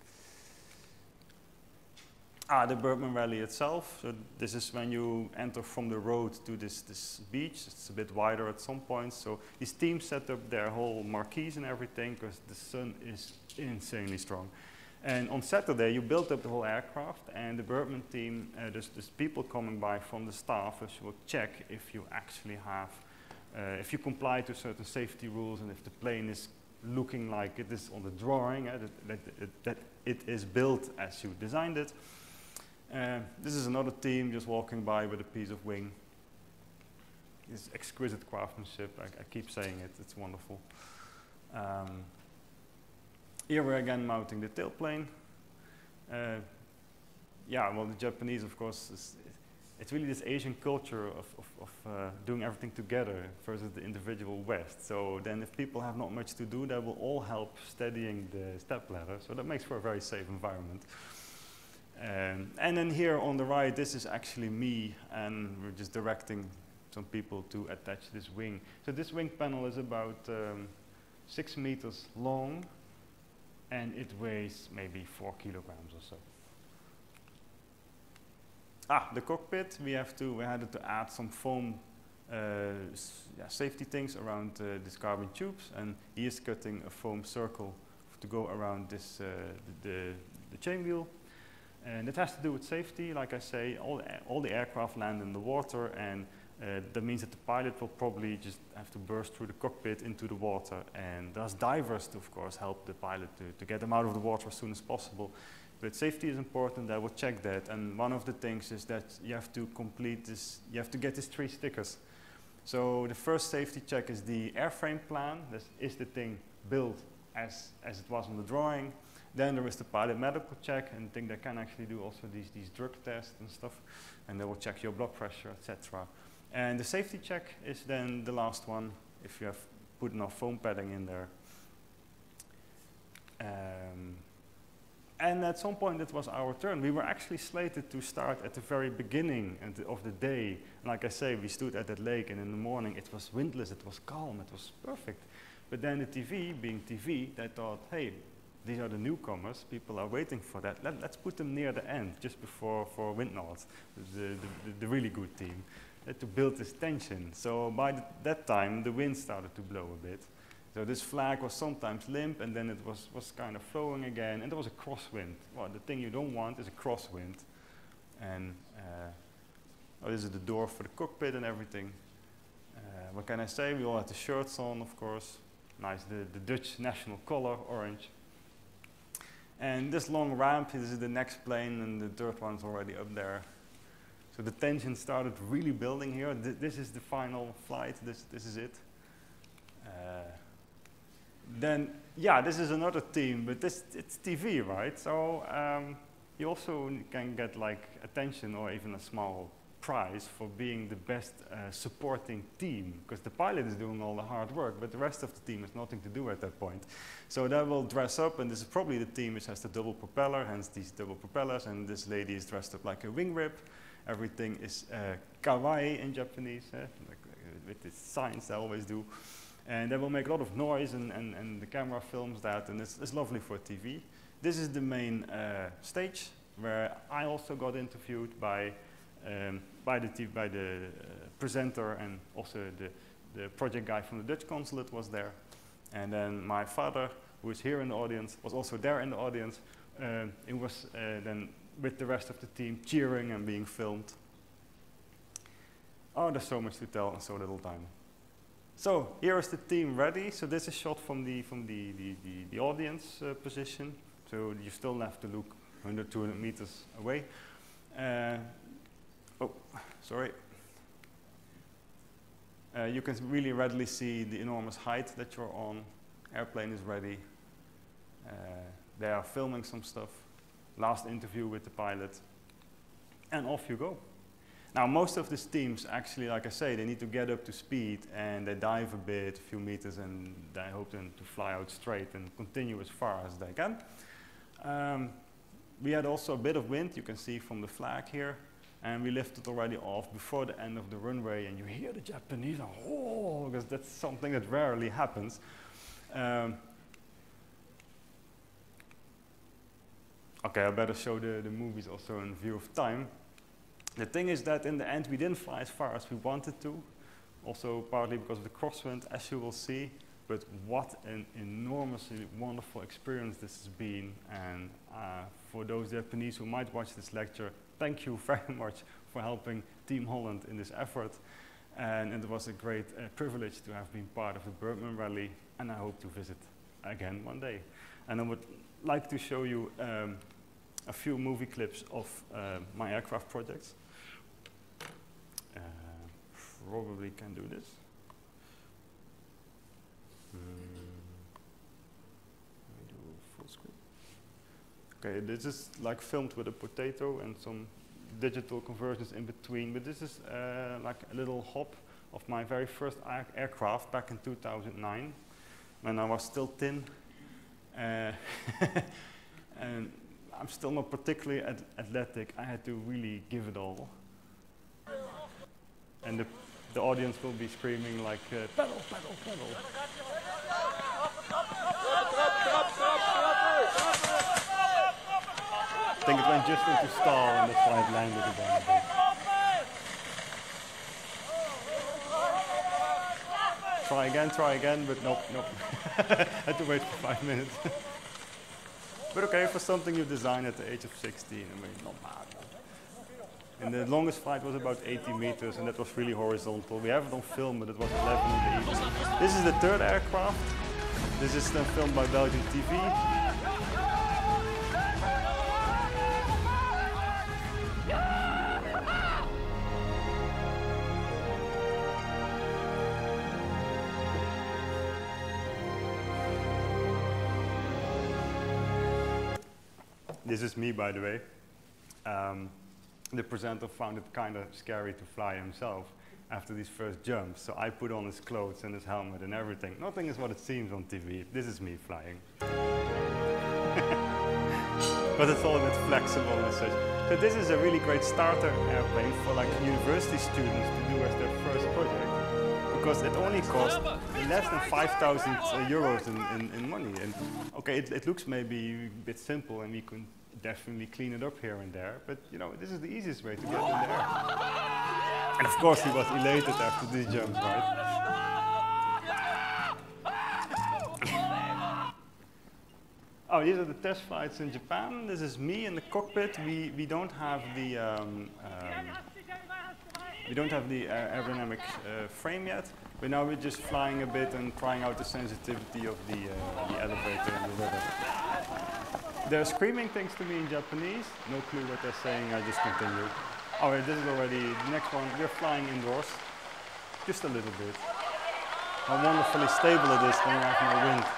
The Birdman Rally itself, so this is when you enter from the road to this beach. It's a bit wider at some points, so these teams set up their whole marquees and everything because the sun is insanely strong. And on Saturday you build up the whole aircraft, and the Birdman team, there's people coming by from the staff which will check if you actually have, if you comply to certain safety rules and if the plane is looking like it is on the drawing, that it is built as you designed it. This is another team just walking by with a piece of wing. It's exquisite craftsmanship, I keep saying it, it's wonderful. Here we're again mounting the tailplane. Well, the Japanese, of course, it's really this Asian culture of doing everything together versus the individual West. So then if people have not much to do, they will all help steadying the step ladder, so that makes for a very safe environment. And then here on the right, this is actually me, and we're just directing some people to attach this wing. So this wing panel is about 6 meters long, and it weighs maybe 4 kilograms or so. The cockpit, we had to add some foam safety things around these carbon tubes, and he is cutting a foam circle to go around this the chain wheel. And it has to do with safety. Like I say, all the aircraft land in the water, and that means that the pilot will probably just have to burst through the cockpit into the water. And there's divers to, of course, help the pilot to get them out of the water as soon as possible. But safety is important, I will check that. And one of the things is that you have to complete this, you have to get these 3 stickers. So the first safety check is the airframe plan. Is the thing built as it was on the drawing? Then there is the pilot medical check, and I think they can actually do also these drug tests and stuff, and they will check your blood pressure, etc. And the safety check is then the last one, if you have put enough foam padding in there. And at some point it was our turn. We were actually slated to start at the very beginning of the day. Like I say, we stood at that lake, and in the morning it was windless, it was calm, it was perfect. But then the TV, being TV, they thought, hey, these are the newcomers, people are waiting for that. Let's put them near the end, just before Windnaught, the really good team, to build this tension. So by that time, the wind started to blow a bit. So this flag was sometimes limp, and then it was kind of flowing again, and there was a crosswind. Well, the thing you don't want is a crosswind. And this is the door for the cockpit and everything. What can I say? We all had the shirts on, of course. Nice, the Dutch national color, orange. And this long ramp, this is the next plane, and the third one's already up there. So the tension started really building here. This is the final flight, this is it. Then, this is another team, but it's TV, right? So you also can get like attention or even a small prize for being the best supporting team, because the pilot is doing all the hard work, but the rest of the team has nothing to do at that point. So they will dress up, and this is probably the team which has the double propeller, hence these double propellers, and this lady is dressed up like a wing rip. Everything is kawaii in Japanese, like, with the signs they always do. And they will make a lot of noise, and the camera films that, and it's lovely for TV. This is the main stage, where I also got interviewed by the presenter, and also the project guy from the Dutch Consulate was there. And then my father, who is here in the audience, was also there in the audience. It was then with the rest of the team cheering and being filmed. Oh, there's so much to tell in so little time. So here is the team ready. So this is shot from the audience position. So you still have to look 100, 200 meters away. Oh, sorry. You can really readily see the enormous height that you're on. Airplane is ready. They are filming some stuff. Last interview with the pilot. And off you go. Now, most of these teams, actually, like I say, they need to get up to speed, and they dive a bit, a few meters, and they hope then to fly out straight and continue as far as they can. We had also a bit of wind, you can see from the flag here, and we lifted already off before the end of the runway, and you hear the Japanese, oh, because that's something that rarely happens. Okay, I better show the movies also in view of time. The thing is that in the end we didn't fly as far as we wanted to, also partly because of the crosswind, as you will see, but what an enormously wonderful experience this has been. And for those Japanese who might watch this lecture, thank you very much for helping Team Holland in this effort. And it was a great privilege to have been part of the Birdman Rally, and I hope to visit again one day. And I would like to show you a few movie clips of my aircraft projects. Probably can do this. Let me do full screen. Okay, this is like filmed with a potato and some digital conversions in between, but this is like a little hop of my very first aircraft back in 2009, when I was still thin. And I'm still not particularly athletic. I had to really give it all. And the audience will be screaming like, pedal, pedal, pedal. I think it went just into stall and that's why it landed again. Try again, but nope. Had to wait for 5 minutes. But okay, for something you design at the age of 16, I mean, not bad. And the longest flight was about 80 meters, and that was really horizontal. We have it on film, but it was 11 in the evening. This is the third aircraft. This is then filmed by Belgian TV. This is me, by the way. The presenter found it kind of scary to fly himself after these first jumps, so I put on his clothes and his helmet and everything. Nothing is what it seems on TV. This is me flying. But it's all a bit flexible and such. So this is a really great starter airplane for like university students to do as their first project, because it only costs less than 5,000 euros in money. And okay, it looks maybe a bit simple, and we can definitely clean it up here and there, but you know, this is the easiest way to get in there. And of course he was elated after these jumps, right? Oh, these are the test flights in Japan. This is me in the cockpit. We don't have the aerodynamic frame yet, but now we're just flying a bit and trying out the sensitivity of the elevator and the rudder. They're screaming things to me in Japanese. No clue what they're saying, I just continue. Oh, this is already the next one. We're flying indoors. Just a little bit. How wonderfully stable it is when you have no wind.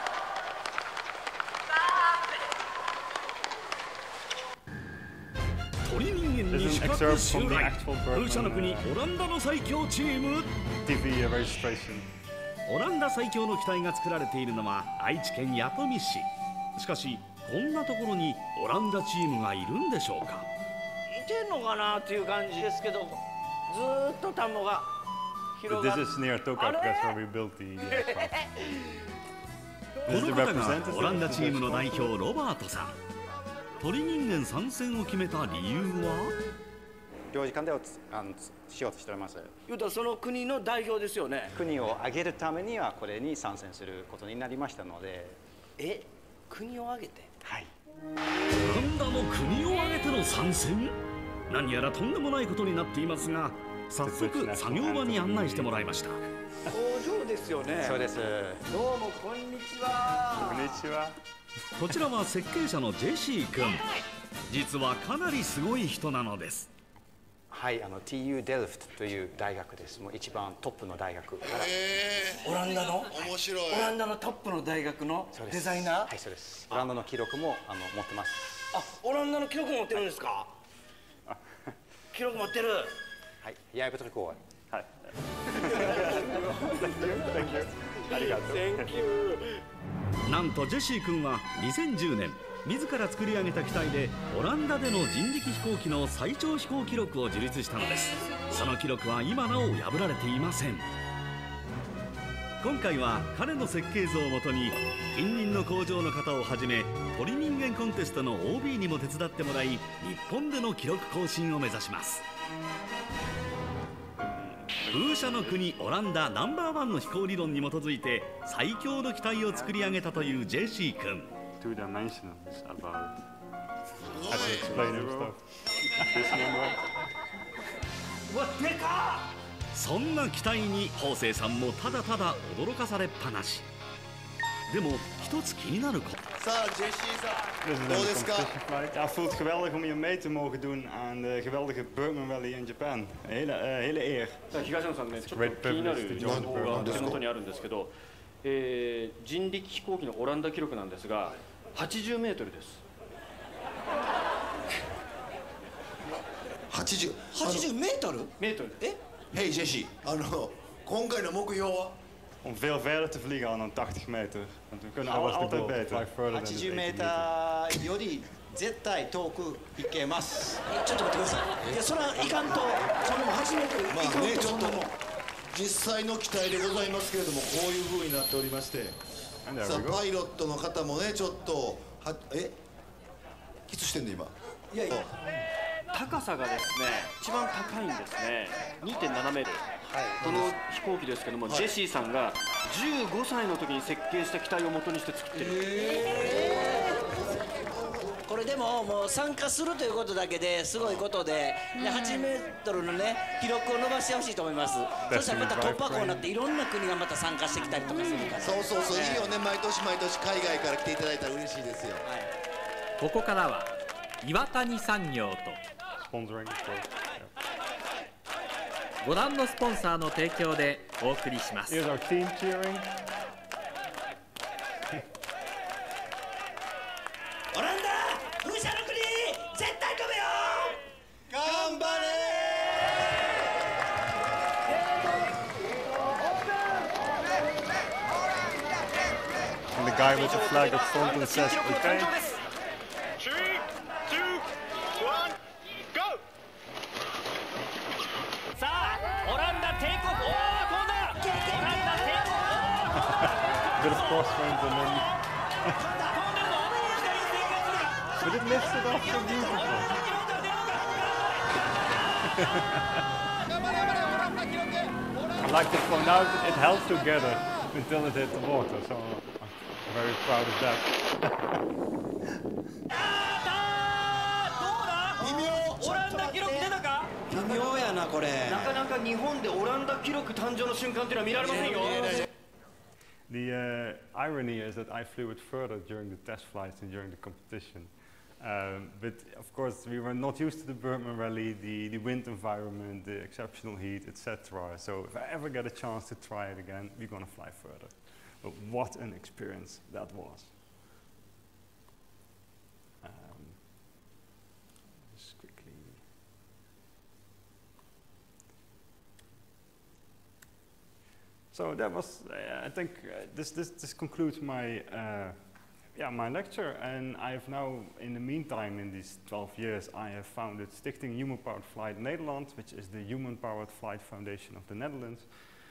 There's an observed from the actual
風車の国
Birdman
オランダの最強チーム
TV registration.
オランダ最強の機体が作られているのは愛知県弥富市。しかしこんなところにオランダチームがいるんでしょうか。
いてんのかなっていう感じですけど、ずーっと田んぼが
But this is near Tokyo, that's where we built the aircraft.
この方がオランダチームの代表ロバートさん。鳥人間参戦を決めた理由は
領事館でしようとしております。
言うとその国の代表ですよね。
国を挙げるためにはこれに参戦することになりましたので。
国を挙げて。
はい。
オランダの国を挙げての参戦。何やらとんでもないことになっていますが、早速作業場に案内してもらいました。
工場ですよね。
そうです。
どうもこんにちは。
こんにちは。
こちらは設計者のジェシー君。実はかなりすごい人なのです。
はい、TU デルフトという大学です。もう一番トップの大学。
オランダの
面白い。
オランダのトップの大学のデザイナー。
はい、そうです。オランダの記録も持ってます。
あ、オランダの記録持ってるんですか。記録持ってる。
はい、jij hebt het record。
はい。
なんとジェシー君は2010年自ら作り上げた機体でオランダでの人力飛行機の最長飛行記録を樹立したのです。その記録は今なお破られていません。今回は彼の設計図をもとに近隣の工場の方をはじめ鳥人間コンテストの OB にも手伝ってもらい、日本での記録更新を目指します。風車の国オランダナンバーワンの飛行理論に基づいて最強の機体を作り上げたというジェシー君。
2 dimensional is about how to explain him stuff. This number.
うわ、でか
そんな機体に方正さんもただただ驚かされっぱなし。でも一つ気になること。
さあジェシーさん、
Dit is
どう
een
ですか。
competition flight. Ja, het voelt geweldig om hier mee te mogen doen aan de geweldige Birdman Rally in Japan. Een hele eer.
東野さんね、ちょっと気になる情報が手元にあるんですけど、人力飛行機のオランダ記録なんですが80メートルです。
80
メートル？
メートル。
ヘイジェシー、今回の目標は
Om veel verder te vliegen dan 80 meter. Want we kunnen altijd beter.
80メーターより絶対遠く行けます。
ちょっと待ってください。いや、それはいかんと、それも8メートルい
まあ
かん
ね、ちょっと
とそんなもん。
実際の機体でございますけれども、こういう風になっておりまして、
And there
さ
we
あ
go.
パイロットの方もね、ちょっとキスしてんの今。
いやいや、
高さがですね、一番高いんですね。2.7 メートル。この飛行機ですけども、ジェシーさんが15歳の時に設計した機体を元にして作ってる。
これでももう参加するということだけですごいことで、8メートルのね記録を伸ばしてほしいと思います。そしたらまた突破口になっていろんな国がまた参加してきたりとかするから。
そうそうそう、いいよね。毎年毎年海外から来ていただいたら嬉しいですよ。
ここからは岩谷産業と
Sponsoring, of course.
ご覧のスポンサーの提供でお送りします。
Here's our team cheering.
オランダ風車の国絶対飛べよ。
頑張れ。
And the guy with the flag up front and says, okay.
3、2、1、GO! さあ、オランダテイクオフ。おー、飛んだ。オランダテイクオフ。
Bit of crosswind and then. But it lifts it off so beautifully. I'd like to point out it held together until it hit the water, so I'm very proud of that.
オランダ記録出たか？
微妙やなこれ。
なかなか日本でオランダ記録誕生の瞬間っていうのは見られませんよ。
The irony is that I flew it further during the test flights and during the competition. But of course, we were not used to the Birdman Rally, the wind environment, the exceptional heat, etc. So if I ever get a chance to try it again, we're going to fly further. But what an experience that was. Just quickly. So that was, I think, this concludes my my lecture. And I have now, in the meantime, in these 12 years, I have founded Stichting Human-Powered Flight Nederland, which is the Human-Powered Flight Foundation of the Netherlands.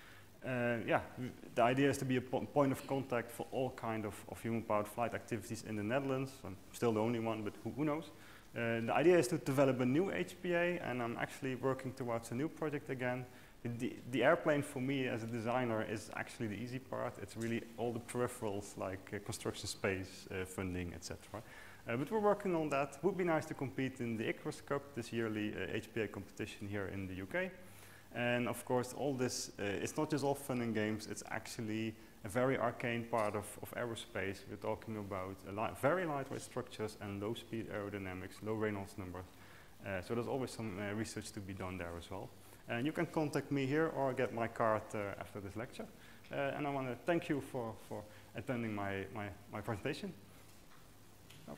The idea is to be a point of contact for all kind of human-powered flight activities in the Netherlands. I'm still the only one, but who knows? The idea is to develop a new HPA, and I'm actually working towards a new project again. The airplane for me as a designer is actually the easy part. It's really all the peripherals like construction space, funding, etc. But we're working on that. Would be nice to compete in the Icarus Cup, this yearly HPA competition here in the UK. And of course, all this, it's not just all fun and games, it's actually a very arcane part of aerospace. We're talking about very lightweight structures and low speed aerodynamics, low Reynolds numbers. So there's always some research to be done there as well. And you can contact me here or get my card after this lecture. And I want to thank you for attending my presentation. Oh.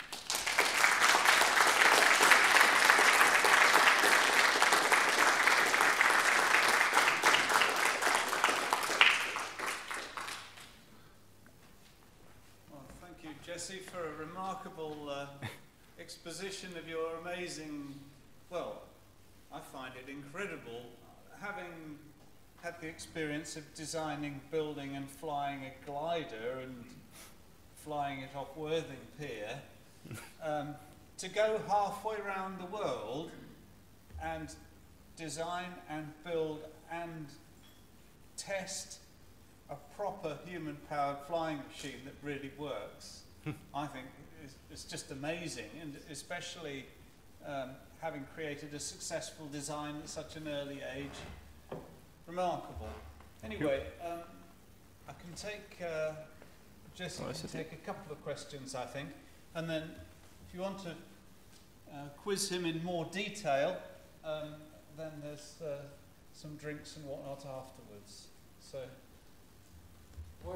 Jesse, for a remarkable exposition of your amazing, well, I find it incredible, having had the experience of designing, building and flying a glider and flying it off Worthing Pier, to go halfway around the world and design and build and test a proper human-powered flying machine that really works, I think it's just amazing, and especially having created a successful design at such an early age. Remarkable. Anyway, I can take, Jesse can take a couple of questions, I think, and then if you want to quiz him in more detail, then there's some drinks and whatnot afterwards. So.
Why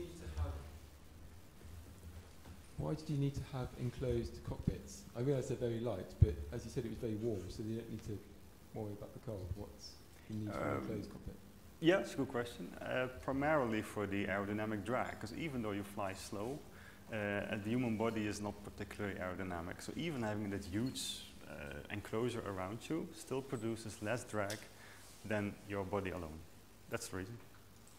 did you need to have enclosed cockpits? I realise they're very light, but as you said, it was very warm, so you don't need to worry about the cold. What's the need for an enclosed cockpit?
Yeah, it's a good question. Primarily for the aerodynamic drag, because even though you fly slow, the human body is not particularly aerodynamic. So even having that huge enclosure around you still produces less drag than your body alone. That's the reason.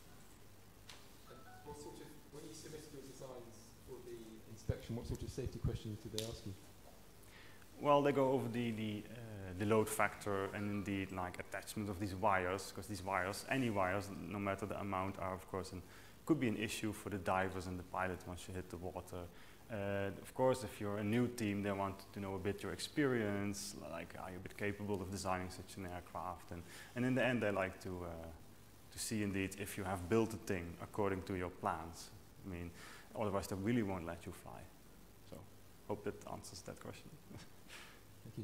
When you submitted your designs for the inspection, what sort of safety questions did they ask you?
Well, they go over the load factor and indeed like attachment of these wires, because these wires, any wires, no matter the amount, are of course could be an issue for the divers and the pilot once you hit the water. Of course, if you're a new team, they want to know a bit your experience, like are you a bit capable of designing such an aircraft, and in the end they like to see indeed if you have built a thing according to your plans. I mean, otherwise they really won't let you fly. So, hope that answers that question.
Thank you.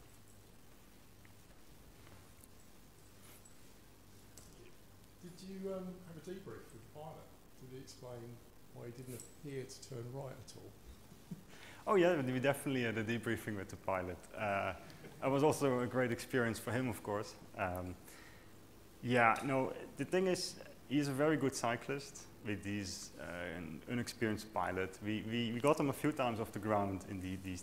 Did you have a debrief with the pilot? Did he explain why he didn't appear to turn right at all?
Oh yeah, we definitely had a debriefing with the pilot. It was also a great experience for him, of course. Yeah, no, the thing is, he's a very good cyclist with these an unexperienced pilot. We got him a few times off the ground in these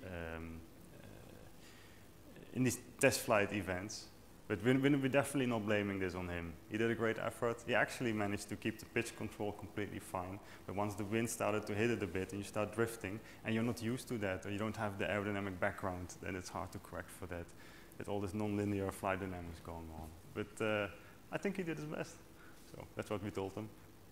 test flight events, but we're definitely not blaming this on him. He did a great effort. He actually managed to keep the pitch control completely fine, but once the wind started to hit it a bit and you start drifting, and you're not used to that, or you don't have the aerodynamic background, then it's hard to correct for that, with all this non-linear flight dynamics going on. But I think he did his best, so that's what we told him.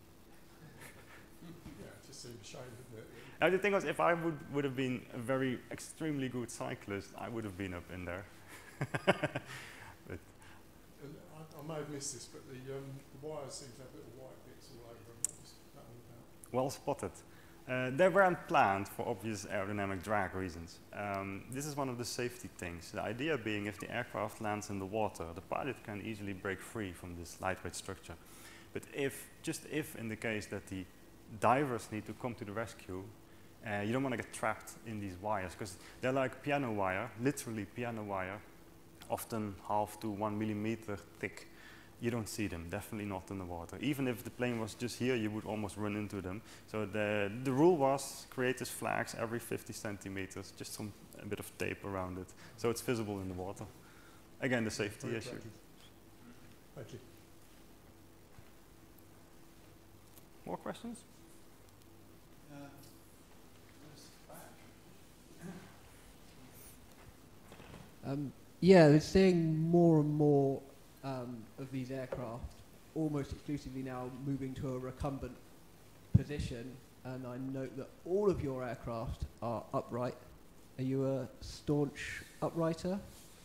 Yeah, it just seemed a shame, didn't it?
And the thing was, if I would have been a very extremely good cyclist, I would have been up in there. But
I may have missed this, but the wires seem to have little white bits all over them. What was that all about?
well spotted. They weren't planned for obvious aerodynamic drag reasons. This is one of the safety things. The idea being if the aircraft lands in the water, the pilot can easily break free from this lightweight structure. But just if in the case that the divers need to come to the rescue, you don't want to get trapped in these wires, because they're like piano wire, literally piano wire, often 0.5 to 1 millimeter thick. you don't see them, definitely not in the water. Even if the plane was just here, you would almost run into them. So the rule was create these flags every 50 centimeters, just a bit of tape around it, so it's visible in the water. Again, the safety issue.
Thank you.
More questions?
Yeah, we're seeing more and more of these aircraft almost exclusively now moving to a recumbent position, and I note that all of your aircraft are upright. Are you a staunch uprighter,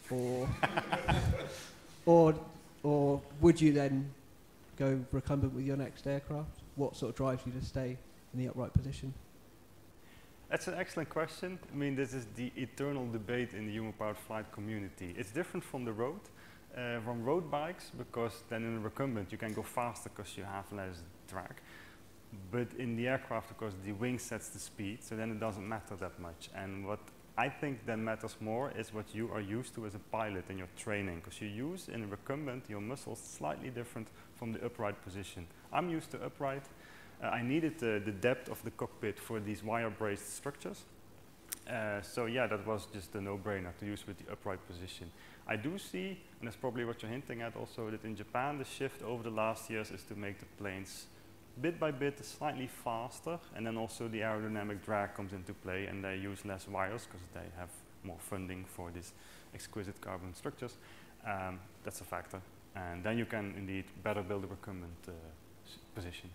or would you then go recumbent with your next aircraft? What sort of drives you to stay in the upright position?
That's an excellent question. I mean, this is the eternal debate in the human-powered flight community. It's different from the road, from road bikes, because then in a recumbent you can go faster because you have less drag. But in the aircraft, of course, the wing sets the speed, so then it doesn't matter that much. And what I think then matters more is what you are used to as a pilot in your training, because you use in a recumbent your muscles slightly different from the upright position. I'm used to upright. I needed the depth of the cockpit for these wire-braced structures. So yeah, that was just a no-brainer to use with the upright position. I do see, and that's probably what you're hinting at also, that in Japan the shift over the last years is to make the planes bit by bit slightly faster, and then also the aerodynamic drag comes into play, and they use less wires because they have more funding for these exquisite carbon structures. That's a factor. And then you can indeed better build a recumbent position.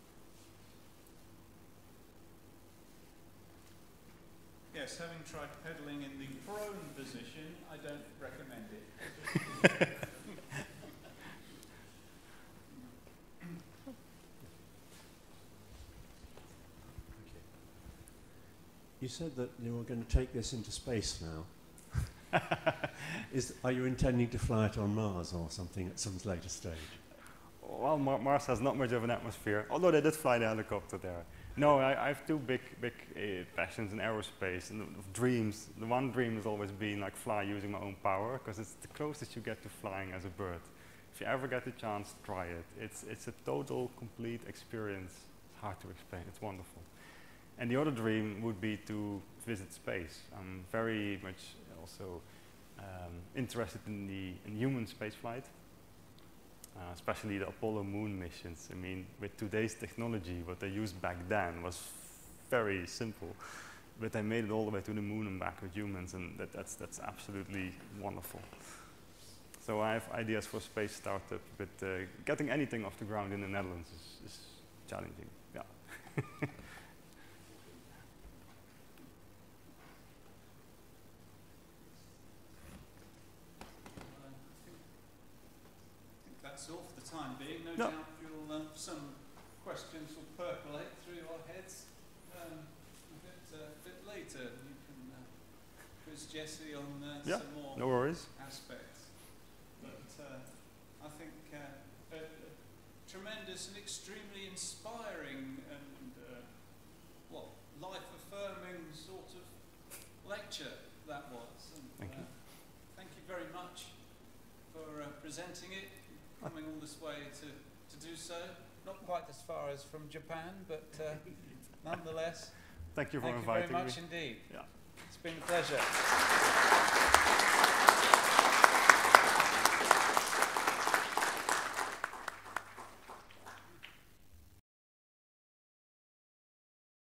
Yes, having tried pedaling in the prone position, I don't recommend it.
You said that you were going to take this into space now. Are you intending to fly it on Mars or something at some later stage?
Well, Mars has not much of an atmosphere, although they did fly the helicopter there. No, I have two big passions in aerospace and dreams. The one dream has always been like fly using my own power, because it's the closest you get to flying as a bird. If you ever get the chance, try it. It's a total, complete experience. It's hard to explain. It's wonderful. And the other dream would be to visit space. I'm very much also interested in human spaceflight. Especially the Apollo moon missions. I mean, with today's technology, what they used back then was very simple, but they made it all the way to the moon and back with humans, and that's absolutely wonderful. So I have ideas for space startup, but getting anything off the ground in the Netherlands is challenging. Yeah.
That's all for the time being. No doubt you'll, some questions will percolate through your heads a bit later. You can quiz Jesse on some more aspects. But I think a tremendous and extremely inspiring and life-affirming sort of lecture that was. And,
thank you.
Thank you very much for presenting it. Coming all this way to do so. Not quite as far as from Japan, but nonetheless.
Thank you for inviting me.
Thank you very much indeed.
Yeah.
It's been a pleasure.